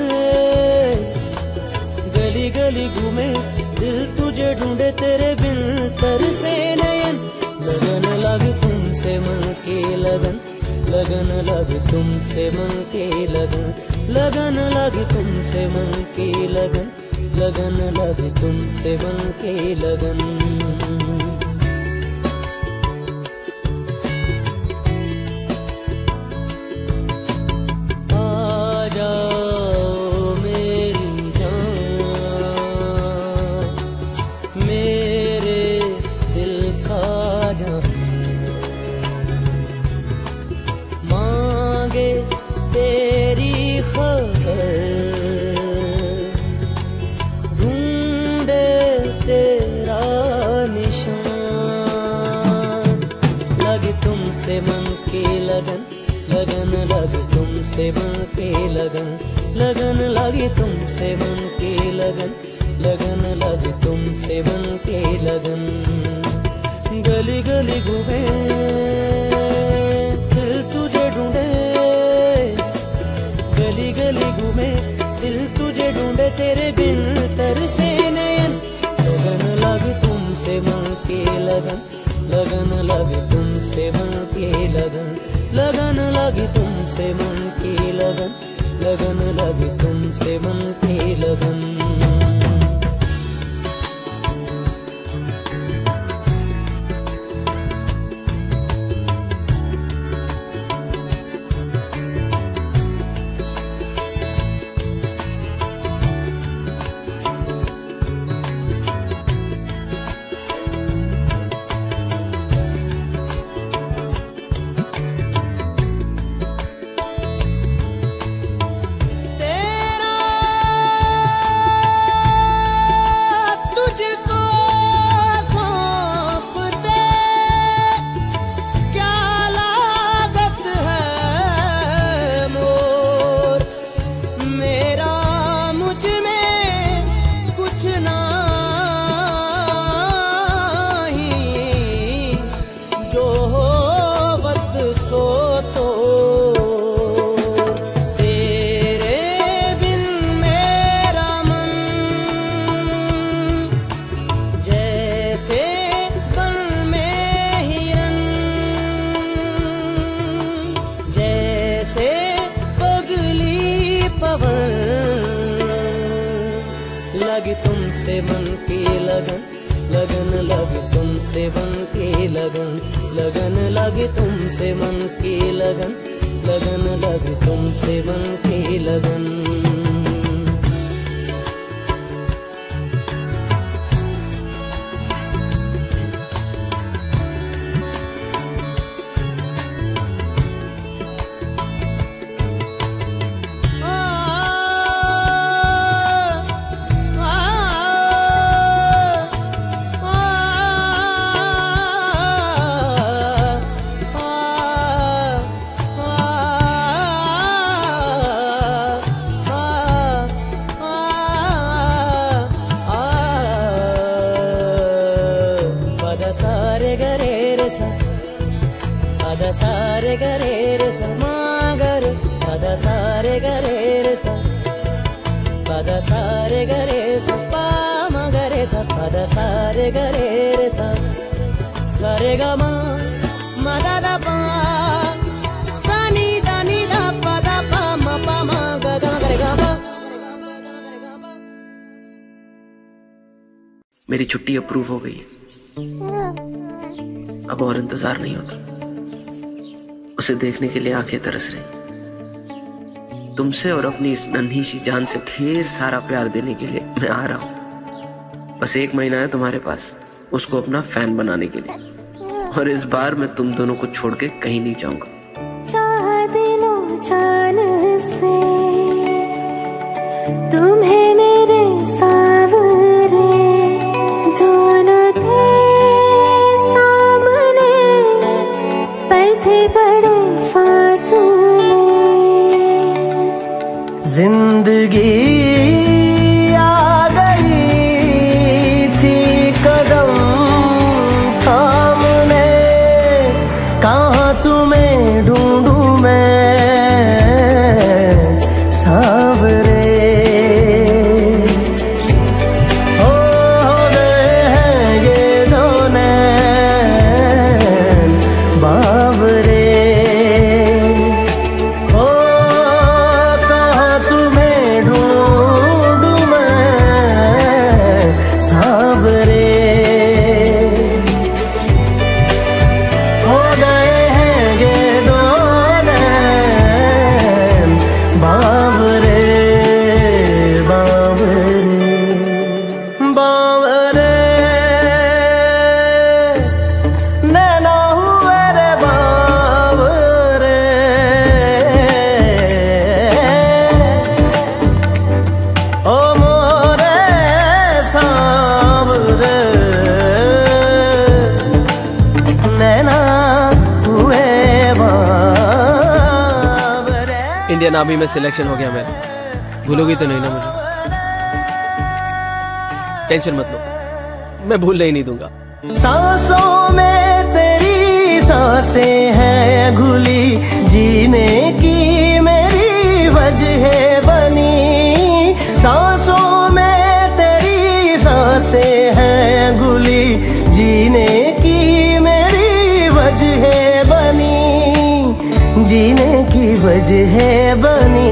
गली गली घूमे दिल तुझे ढूंढे, तेरे बिन तरसे नयन। लगन लगे तुमसे मन की लगन, लगन लगे तुमसे मन की लगन, लगन लगे तुमसे मन की लगन, लगन लगे तुमसे मन की लगन। आ जाओ मेरी जान, मेरे दिल का जान, तेरी खबर ढूंढे तेरा निशान। लगे तुमसे मन की लगन, लगन लगे तुमसे मन की लगन, लगन लगे तुमसे मन की लगन, लगन लगे तुमसे मन की लगन। गली गली घूमे दिल तुझे ढूंढे, गली गली घूमे दिल तुझे ढूंढे, तेरे बिन तरसे नयन। लगन लगे तुमसे मन की लगन, लगन लगे तुमसे मन की लगन, लगन लगे तुमसे मन की लगन, लगन लगे तुमसे मन की लगन। लगी तुमसे मन की लगन, लगन लगी तुमसे मन की लगन, लगन लगी तुमसे मन की लगन, लगन लगी तुमसे मन की लगन। सारे गरे रे सा मागर पदा सारे गरे रे सा पदा सारे गरे सा पा मगरे सा पदा सारे गरे रे सा सारे ग म दा दा पा सा नी दा पा दा पा म पा म ग ग गरे ग पा। मेरी छुट्टी अप्रूव हो गई, अब और इंतजार नहीं होता। उसे देखने के लिए आंखें तरस रही। तुमसे और अपनी इस नन्ही सी जान से ढेर सारा प्यार देने के लिए मैं आ रहा हूं। बस 1 महीना है तुम्हारे पास उसको अपना फैन बनाने के लिए, और इस बार मैं तुम दोनों को छोड़ के कहीं नहीं जाऊंगा। चाह दिलो जान से तुम्हें मेरे सावरे, दोनों थे सामने पर थे बड़े जिंदगी आ गई थी कदम थामने, कहाँ तुम्हें ढूंढूं मैं सावरे। हो गए हैं ये दोनों बावरे, इंडियन आर्मी में सिलेक्शन हो गया मेरा। भूलोगी तो नहीं ना मुझे? टेंशन मत लो, मैं भूलने ही नहीं दूंगा। सांसों में तेरी सांसें हैं घुली, जीने की मेरी वजह बनी। सांसों में तेरी सांसें हैं घुली, जीने की मेरी वजह बनी, जीने की वजह बनी।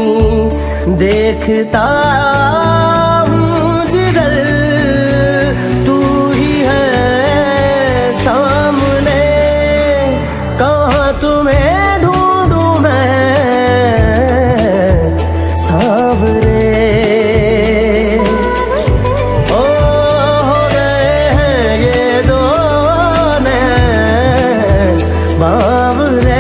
देखता हूँ जिधर तू ही है सामने, कहाँ तुम्हें ढूंढूं मैं सावरे। ओ हो गए हैं ये दोनों बावरे।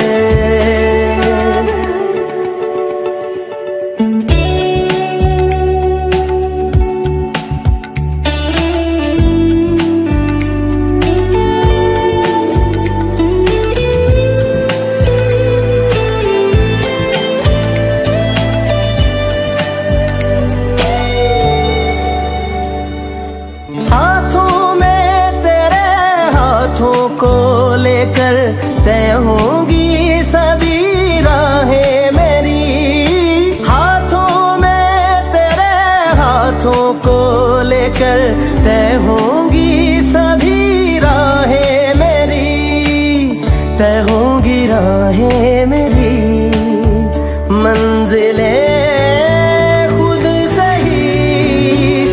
तय होंगी सभी राहें मेरी, हाथों में तेरे हाथों को लेकर तय होंगी सभी राहें मेरी, तय होंगी राहें मेरी। मंजिलें खुद सही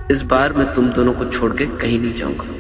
इस बार मैं तुम दोनों को छोड़ के कहीं नहीं जाऊंगा।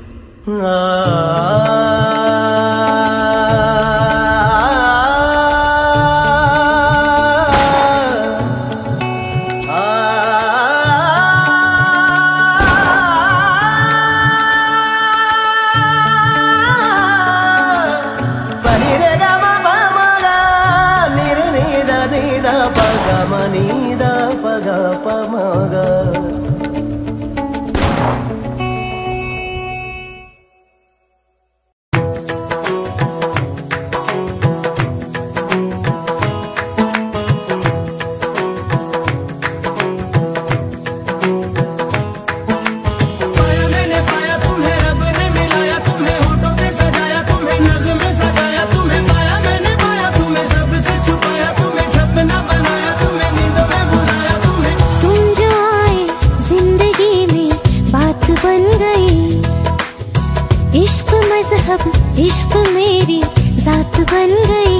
इश्क मेरी जात बन गई।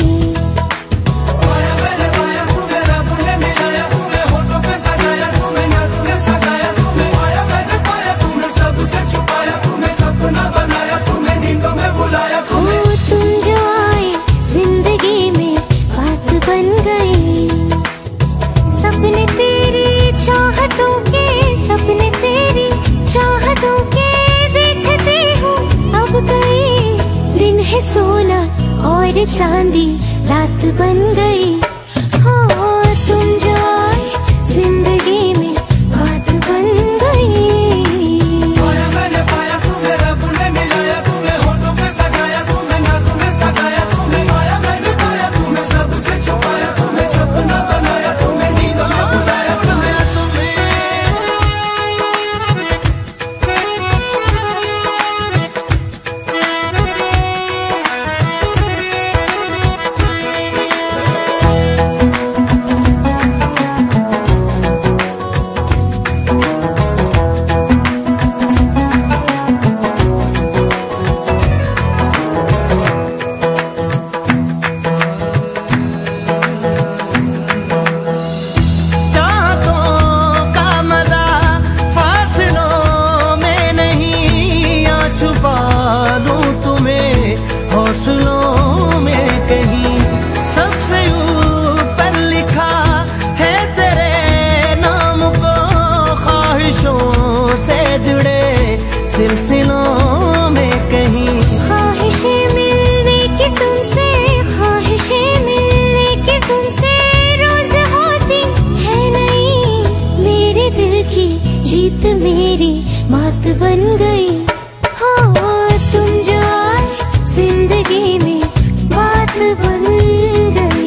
तुम जो आए जिंदगी में बात बन गई। सपने तेरी चाहतों के, सपने तेरी चाहतों के देखते हूँ अब कई दिन है सोना और चांदी रात बन गई। हो तुम जो आए जिंदगी में बात बन गई। मैंने पाया तुम्हें, रब ने मिलाया तुम्हें, होठों पे सजाया तुम्हें, नाक में सजाया तुम्हें, पाया मैंने पाया तुम्हें, सबसे छुपाया तुम्हें, सपना बनाया तुम्हें, नींदों में बुलाया तुम्हें। हौसलों में कहीं सबसे ऊपर लिखा है तेरे नाम को, ख्वाहिशों से जुड़े सिलसिलों में कहीं। ख्वाहिशें मिलने की तुमसे, ख्वाहिशें मिलने की तुमसे रोज होती है नहीं। मेरे दिल की जीत मेरी मात बन गई। हो तुम जो आए जिंदगी में बात बन गई।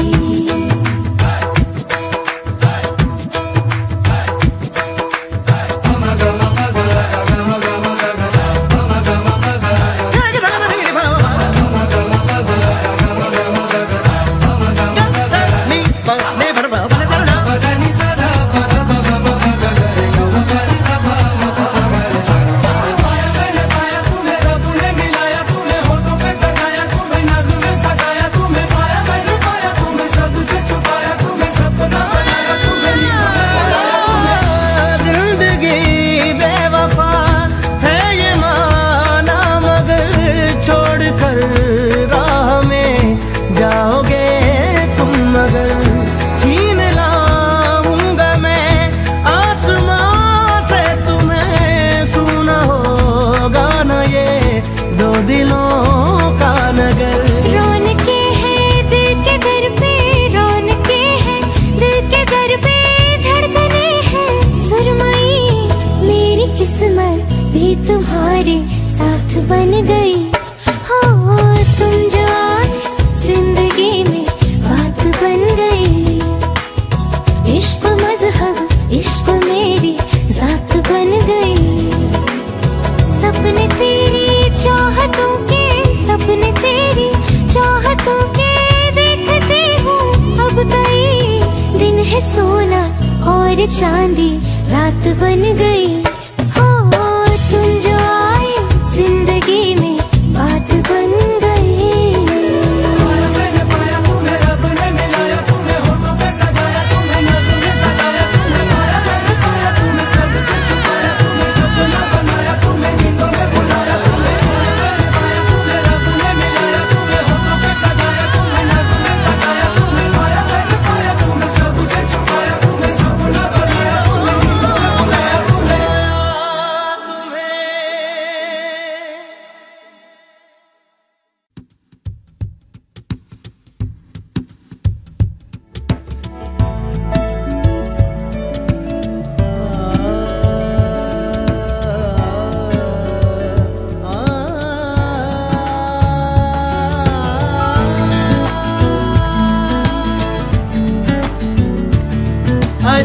तुम्हारे साथ बन गई। हो तुम जो आए जिंदगी में बात बन गई। इश्क मजहब, इश्क मेरी जात बन गई। सपने तेरी चाहतों के, सपने तेरी चाहतों के देखते हूँ अब कई दिन है सोना और चांदी रात बन गई। तुम जो आए जिंदगी में बात बन गई। मैंने पाया तुम्हें, रब ने मिलाया तुम्हें, होठों पे सजाया तुम्हें, नाक में सजाया तुम्हें, पाया मैंने पाया तुम्हें, सबसे छुपाया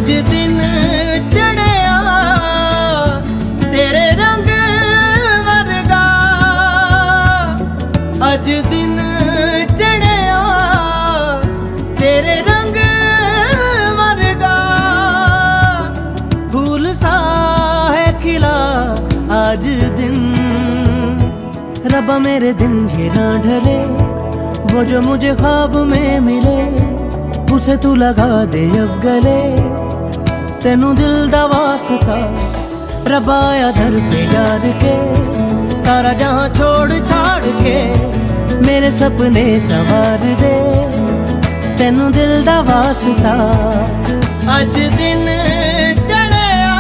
अज दिन चढ़िया तेरे रंग वर्गा, अज दिन चढ़िया तेरे रंग वर्गा, फूल सा है खिला आज दिन। रब्बा मेरे दिन ये ना ढले, वो जो मुझे ख्वाब में मिले उसे तू लगा दे अब गले। तेनू दिल दा वास्ता रब्बा आया दर पे याद के, सारा जहां छोड़ छाड़ के मेरे सपने संवार दे। तेनू दिल दा वास्ता अज दिन चढ़िया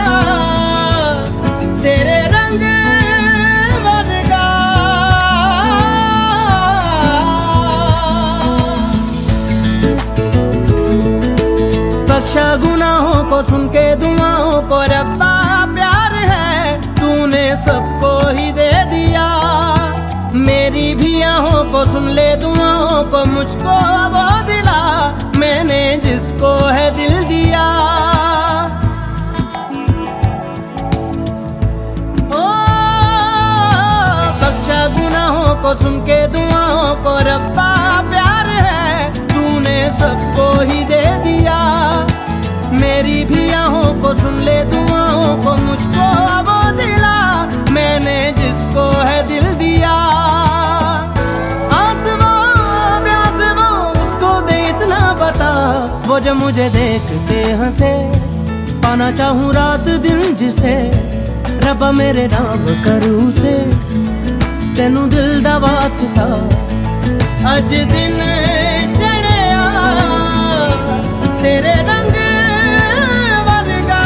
तेरे रंग वर्गा। बख्शा गुनाहों को सुन के दुआओं को रब्बा प्यार है, तूने सबको ही दे दिया। मेरी भी आहों को सुन ले दुआओं को, मुझको वो दिला मैंने जिसको है दिल दिया। ओ बख्शा गुनाहों को सुन के दुआओं को रब्बा प्यार है, तूने सबको ही दे दिया। मेरी भी आहों को सुन ले दुआओं को, मुझको वो दिला मैंने जिसको है दिल दिया। आसमां ब्यासमां उसको दे इतना बता, वो जो मुझे देखते हंसे। पाना चाहूं रात दिन जिसे, रब्बा मेरे नाम करूं से। तेनू दिल दा वास्ता अज दिन चढ़िया तेरे रंग वर्गा।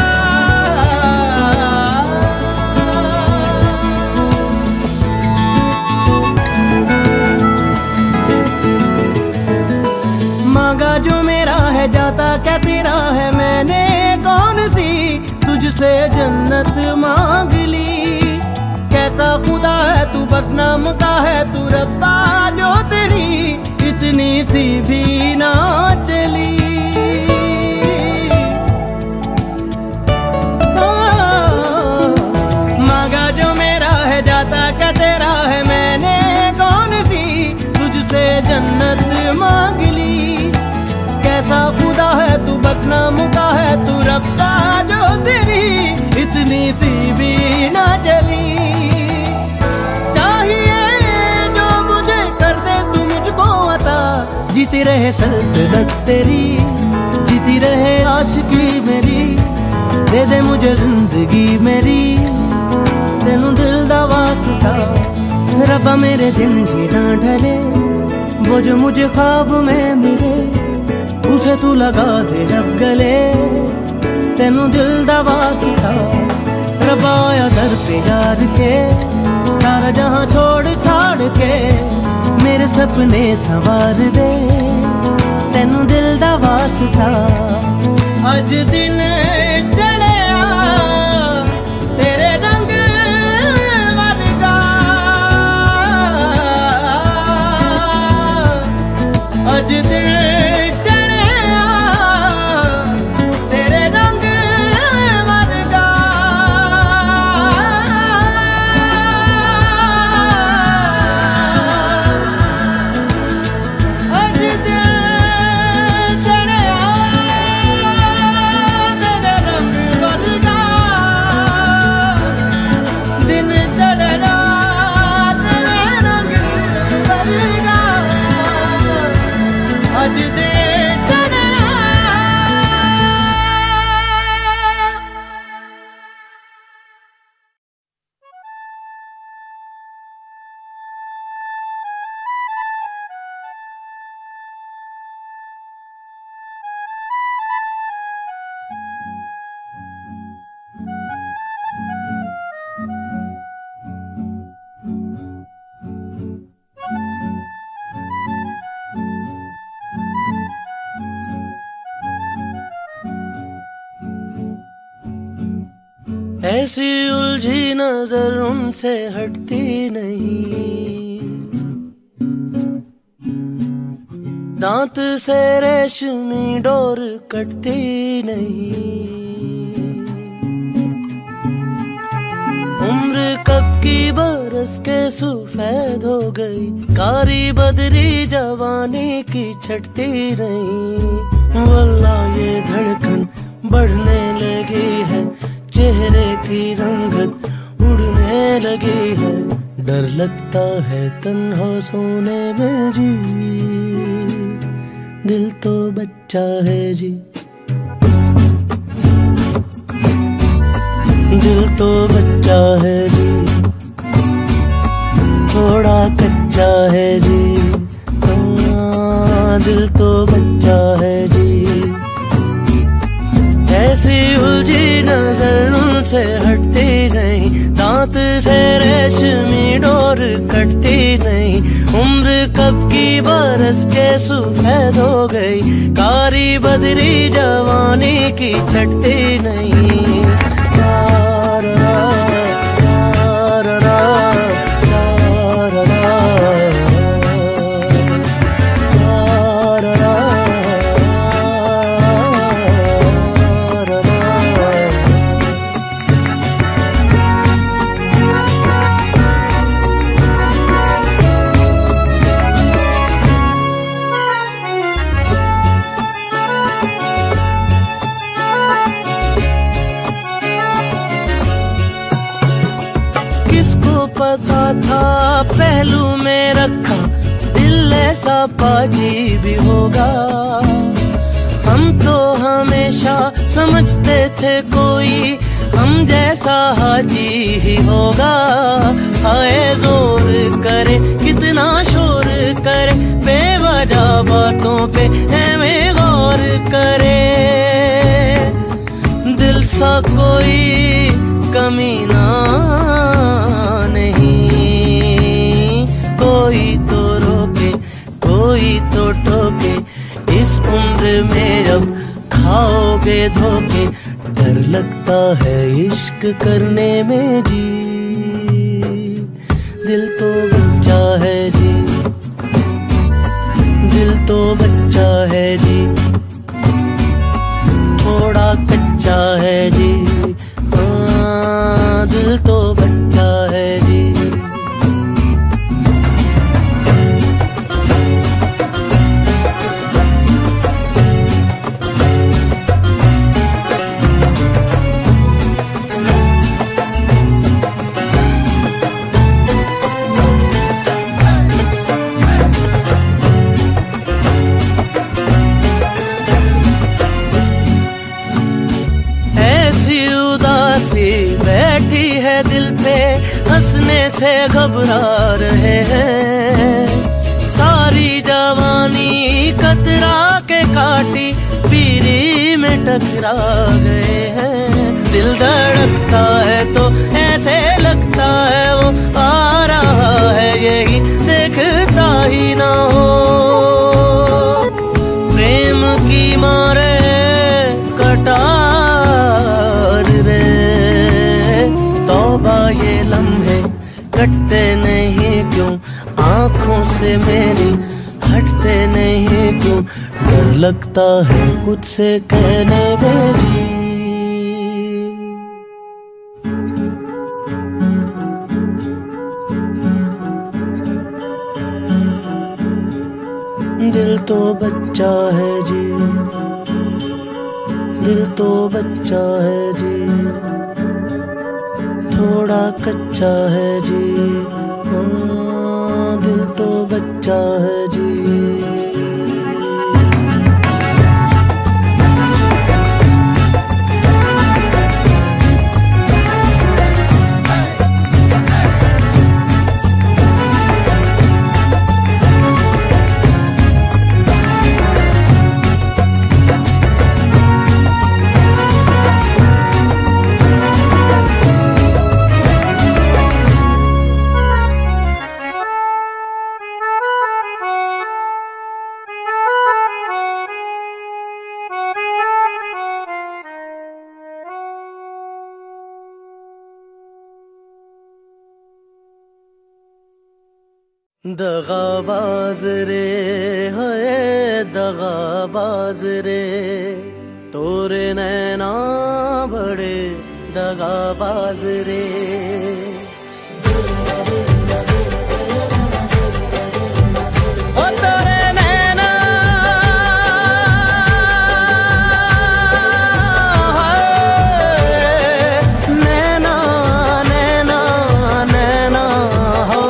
मांगा जो मेरा है जाता क्या तेरा है, मैंने कौन सी तुझसे जन्नत मांग ली। कैसा खुदा है तू बस नाम का है तू रब्बा, जो तेरी इतनी सी भी ना चली। मांगा जो मेरा है जाता क्या तेरा है, मैंने कौन सी तुझसे जन्नत मांग ली। कैसा खुदा है तू बस नाम का है तू रब्बा, जो तेरी इतनी सी भी ना चली। चाहिए जो मुझे कर दे तू मुझको अता, जीती रहे सल्तनत तेरी, जीती रहे आशिकी मेरी। दे दे मुझे जिंदगी मेरी, तेनू दिल दा वास्ता रब्बा मेरे दिन जी ना ढले। वो जो मुझे ख्वाब में मिले उसे तू लगा दे अब गले। तेनू दिल दा वास्ता रब्बा आया दर पे यार के, सारा जहां छोड़ छाड़ के मेरे सपने संवार दे। तेनू दिल दा वास्ता अज दिन चढ़िया तेरे रंग वर्गा। अज दिन ऐसी उलझी नजर उनसे हटती नहीं, दांत से रेशमी डोर कटती नहीं। उम्र कब की बरस के सफेद हो गई, कारी बदरी जवानी की छटती नहीं। वल्लाह ये धड़कन बढ़ने लगी है, चेहरे की रंगत उड़ने लगी है। डर लगता है तन्हा सोने में जी, दिल तो बच्चा है जी। दिल तो बच्चा है जी, थोड़ा कच्चा है जी। दिल तो बच्चा है जी। ऐसी उलझी नजर उनसे हटती नहीं, दांत से रेशमी डोर कटती नहीं। उम्र कब की बरस के सफेद हो गई, कारी बदरी जवानी की छटती नहीं। पता था पहलू में रखा दिल ऐसा पाजी भी होगा। हम तो हमेशा समझते थे कोई हम जैसा हाजी ही होगा। हाय जोर करे कितना शोर करे, बेवजह बातों पे हमें गौर करे। दिल सा कोई कमीना नहीं, कोई तो रोके कोई तो टोके। इस उम्र में अब खाओगे धोखे, डर लगता है इश्क करने में जी। दिल तो बच्चा है जी, दिल तो बच्चा है जी, थोड़ा कच्चा है जी। दिल तो बच्चा है जी। बैठी है दिल पे हंसने से घबरा रहे हैं। सारी जवानी कतरा के काटी पीरी में टकरा गए हैं। दिल धड़कता है तो ऐसे लगता है वो आ रहा है, यही देखता ही ना हो। प्रेम की मारे कटार रे, तौबा ये लम्हे कटते नहीं क्यों, आंखों से मेरी हटते नहीं क्यों। डर लगता है खुद से कहने में जी। दिल तो बच्चा है जी, दिल तो बच्चा है जी, थोड़ा कच्चा है जी। हाँ, दिल तो बच्चा है जी। दगाबाज रे है दगाबाज रे तोरे नैना बड़े दगाबाज रे। ओ तोरे नैना नैना नैना नैना हो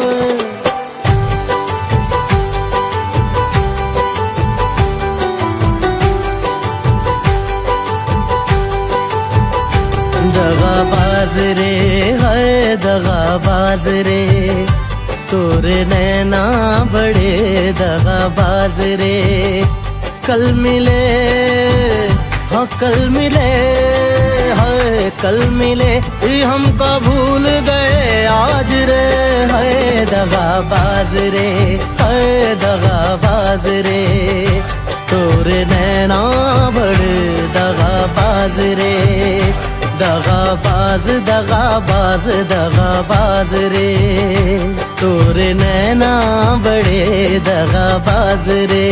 दगाबाज रे है दगाबाज रे तोरे नैना बड़े दगाबाज रे। कल मिले हाँ कल मिले है कल मिले हमको भूल गए आज रे है दगाबाज रे है दगाबाज रे तोरे नैना बड़े दगाबाज रे। दगाबाज दगाबाज दगाबाज रे तोरे नैना बड़े दगाबाज रे।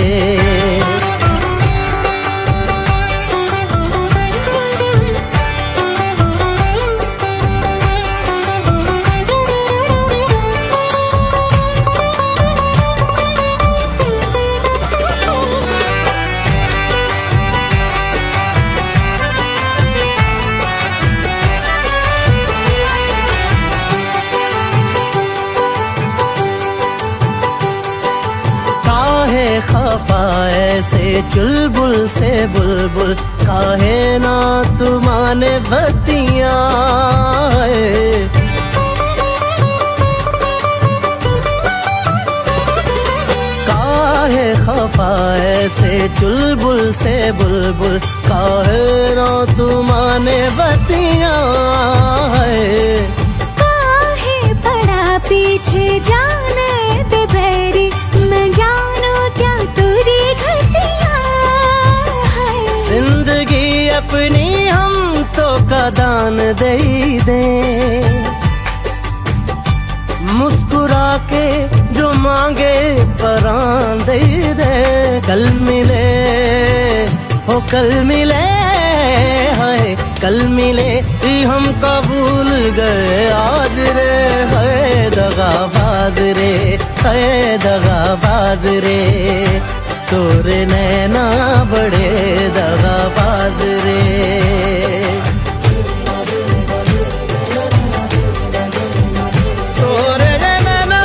खफा ऐसे चुलबुल से बुलबुल काहे ना तुमाने बतिया काहे खफा ऐसे चुलबुल से बुलबुल काहे ना तुमाने बतिया काहे पड़ा पीछे जाने दे बैरी मैं जानू क्या तुरी घटिया है। जिंदगी अपनी हम तो कदान दे दे मुस्कुरा के जो मांगे परान दे दे। कल मिले हो कल मिले है कल मिले हम भूल गए आज रे है दगाबाज रे है दगाबाज रे तोरे नैना बड़े दगाबाज रे। तोरे नैना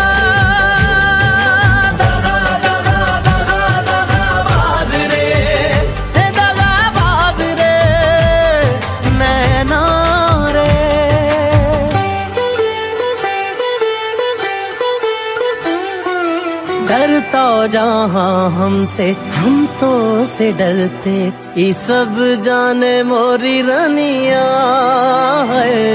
दगा दगा दगा दगाबाज रे दगाबाज रे नैना रे। डरता जहाँ हमसे हम तो से डरते ये सब जाने मोरी रनिया है।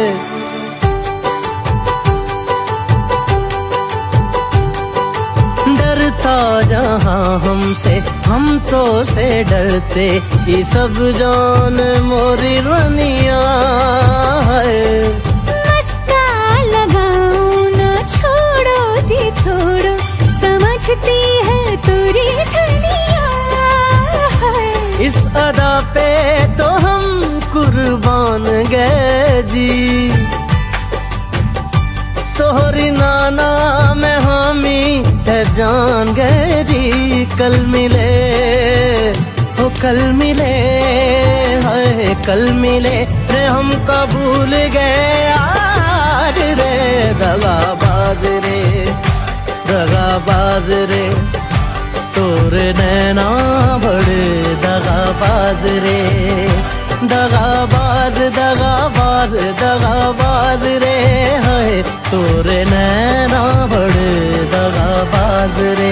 डरता जहाँ हमसे हम तो से डरते ये सब जान मोरी रनिया है। मस्का लगाऊं ना छोड़ो जी छोड़ो समझती है तुरी धनिया है। इस अदा पे तो हम कुर्बान गए जी तोहरी नाना में हामी है जान गए जी। कल मिले हो कल मिले है कल मिले रे हमको भूल गए आज रे दगाबाज रे दगाबाज रे तोरे नैना बड़े दगाबाज रे। दगाबाज दगाबाज दगाबाज रे है तोरे नैना बड़े दगाबाज रे।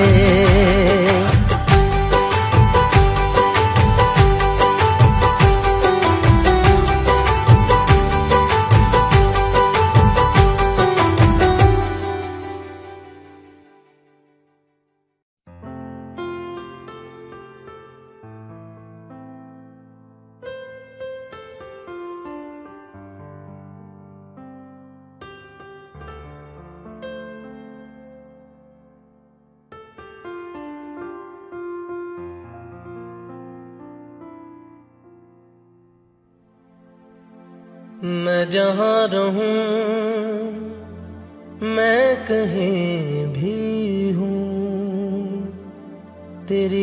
मैं जहाँ रहूं मैं कहीं भी हूँ, तेरी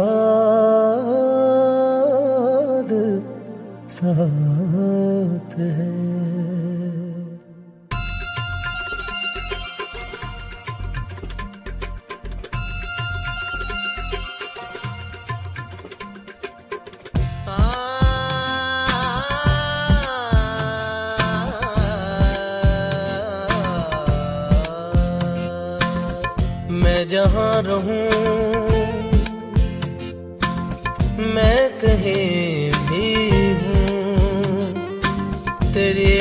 याद साथ है। मैं जहाँ रहूं मैं कहीं भी हूँ, तेरी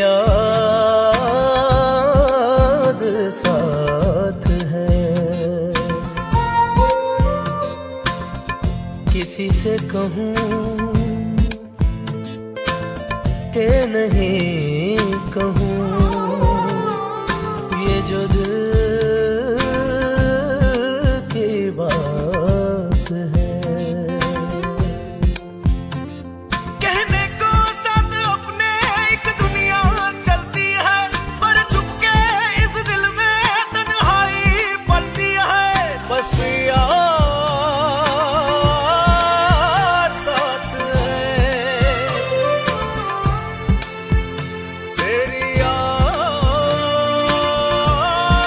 याद साथ है। किसी से कहूँ कि नहीं कहूँ, ये जो दिल बात है। कहने को साथ अपने एक दुनिया चलती है, पर चुपके इस दिल में तन्हाई पलती है। बस याद साथ है, तेरी याद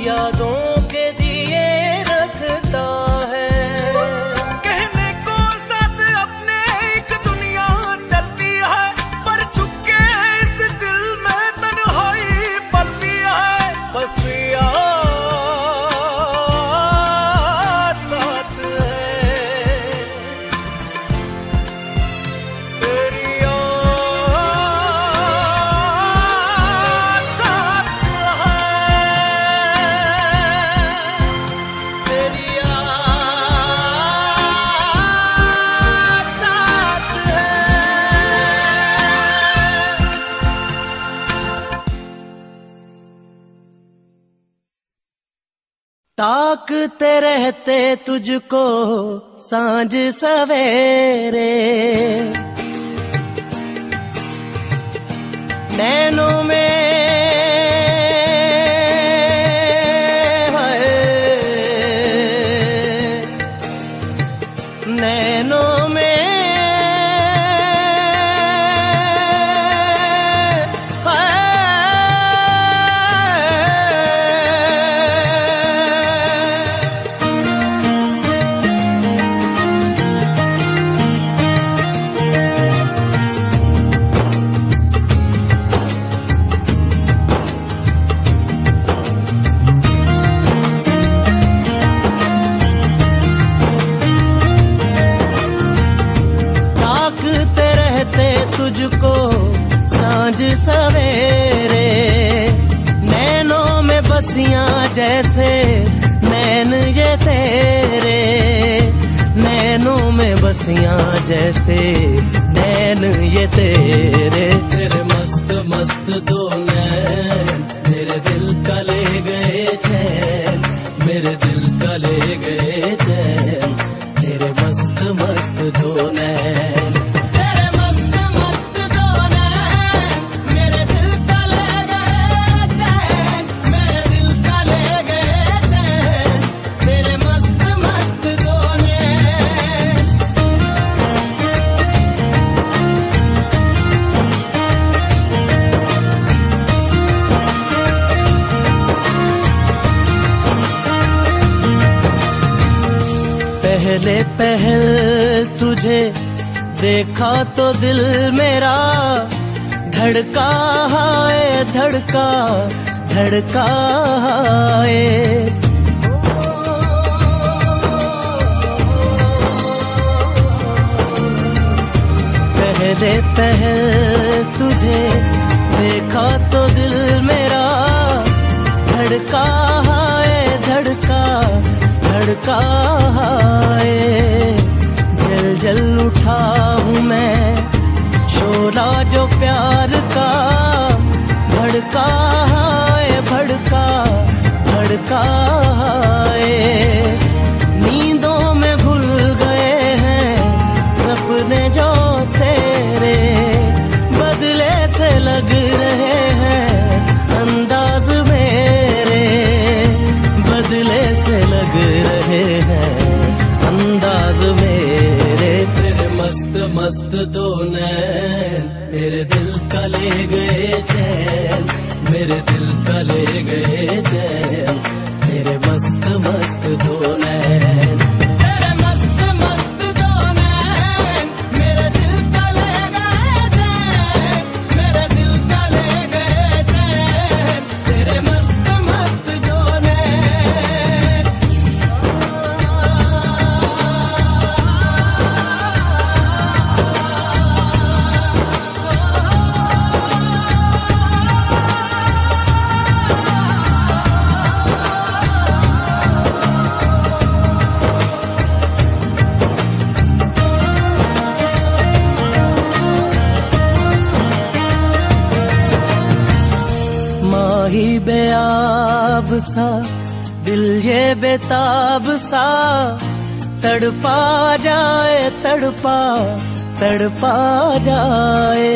यादों के दिए रखता है। कहने को साथ अपने एक दुनिया चलती है, पर चुपके इस दिल में तन्हाई पलती है। बस याद साथ है, तेरी याद साथ है, तेरी याद साथ है। ताकते रहते तुझको सांझ सवेरे, नैनों में हाय, नैनों में ताकते रहते तुझको सांझ सवेरे, नैनों में बसियां जैसे नैन ये तेरे, नैनों में बसियां जैसे नैन ये तेरे। तेरे मस्त मस्त दो नैन मेरे दिल का ले गए चैन, मेरे दिल का ले गए चैन, तेरे मस्त मस्त दो नैन। तेरे मस्त मस्त दो नैन मेरे दिल का ले गए चैन, मेरे दिल का ले गए चैन, तेरे मस्त मस्त दो नैन। पहले पहल तुझे देखा तो दिल मेरा धड़का है, धड़का धड़का है। पहले पहल तुझे देखा तो दिल मेरा धड़का है, धड़का धड़का है। जल जल उठा हूँ मैं शोला जो प्यार का, भड़का है, भड़का भड़का है। नींदों में घुल गए हैं सपने जो तेरे, बदले से लग रहे हैं अंदाज मेरे, बदले से लग रहे हैं अंदाज मेरे। तेरे मस्त मस्त दो नैन मेरे दिल का ले गए चैन, मेरे दिल का ले गए चैन, तेरे मस्त मस्त दो नैन। तेरे मस्त मस्त दो नैन मेरे दिल का ले गए चैन, मेरे दिल का ले गए चैन, तेरे मस्त मस्त दो नैन। माही बेआब सा दिल ये बेताब सा, तड़पा जाए तड़पा तड़पा जाए।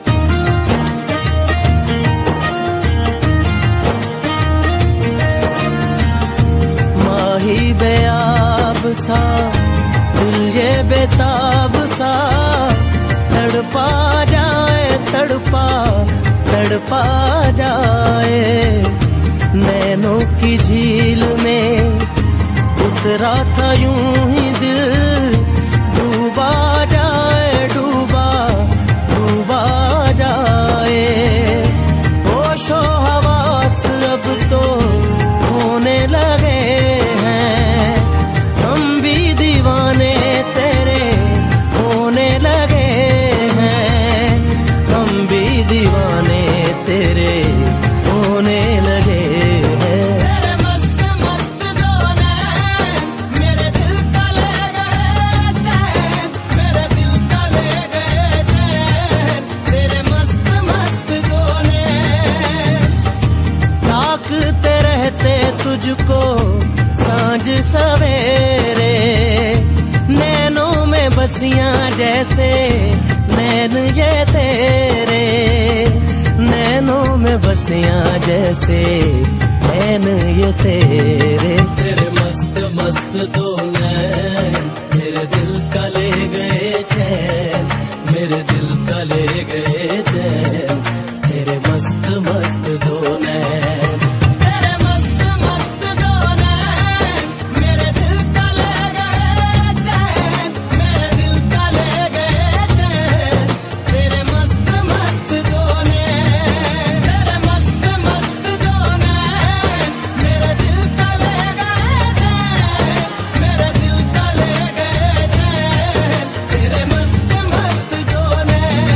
माही बेआब सा दिल ये बेताब सा, तड़पा जाए तड़पा तड़पा जाए। नैनों की झील में उतरा था यूं ही दिल, डूबा जाए डूबा डूबा जाए। होशो हवास अब तो होने लगे हैं, हम भी दीवाने तेरे होने लगे हैं, हम भी दीवाने तेरे होने लगे हैं। तेरे मस्त मस्त दो नैन मेरे दिल का ले गए चैन, मेरे दिल का ले गए चैन, तेरे मस्त मस्त दो नैन। ताकते रहते तुझको सांझ सवेरे, नैनों में बसियां जैसे नैन ये तेरे, नैनों में बसियां जैसे नैन ये तेरे। तेरे मस्त मस्त दो नैन मेरे दिल का ले गए चैन, मेरे दिल का ले गए चैन, तेरे मस्त मस्त दो नैन। तेरे मस्त मस्त दो नैन मेरे दिल का ले गए चैन, मेरे दिल का ले गए चैन, तेरे मस्त मस्त दो नैन। तेरे मस्त मस्त दो नैन मेरे दिल का ले गए चैन, मेरे दिल का ले गए चैन, तेरे मस्त मस्त दो नैन।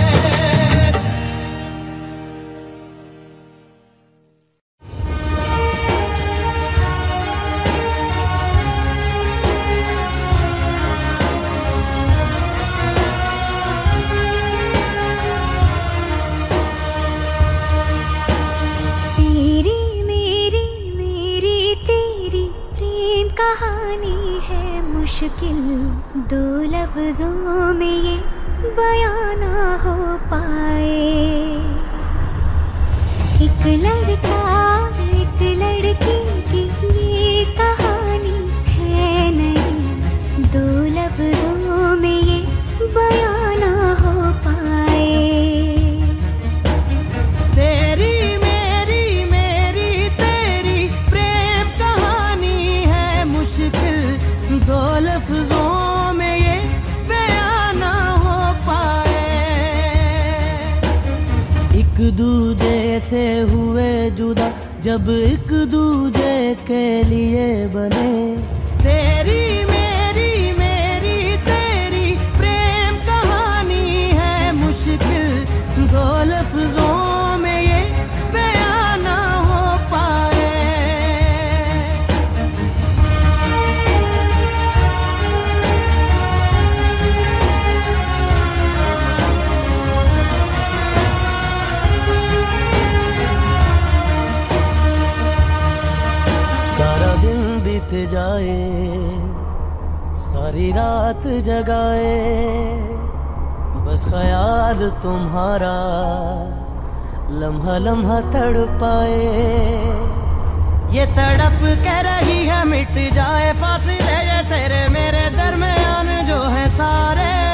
तेरी मेरी मेरी तेरी प्रेम कहानी है मुश्किल, दो लफ्जों में ये बयां ना हो पाए। एक लड़का एक लड़की की ये कहानी है नहीं, दो लफ्जों में ये बयां ना हो पाए। तेरी मेरी मेरी तेरी प्रेम कहानी है मुश्किल, दो लफ्जों में ये बयां ना हो पाए। एक दूजे से हुए जुदा जब एक दूजे के लिए बने, तेरी मेरी मेरी तेरी प्रेम कहानी है मुश्किल, दो लफ्जों में ये बयां ना हो पाए। सारा दिन बीत जाए, सारी रात जगाए, बस ख्याल तुम्हारा लम्हा लम्हा तड़पाए। ये तड़प के रही है मिट जाए फासले ये तेरे मेरे दरमियान जो है सारे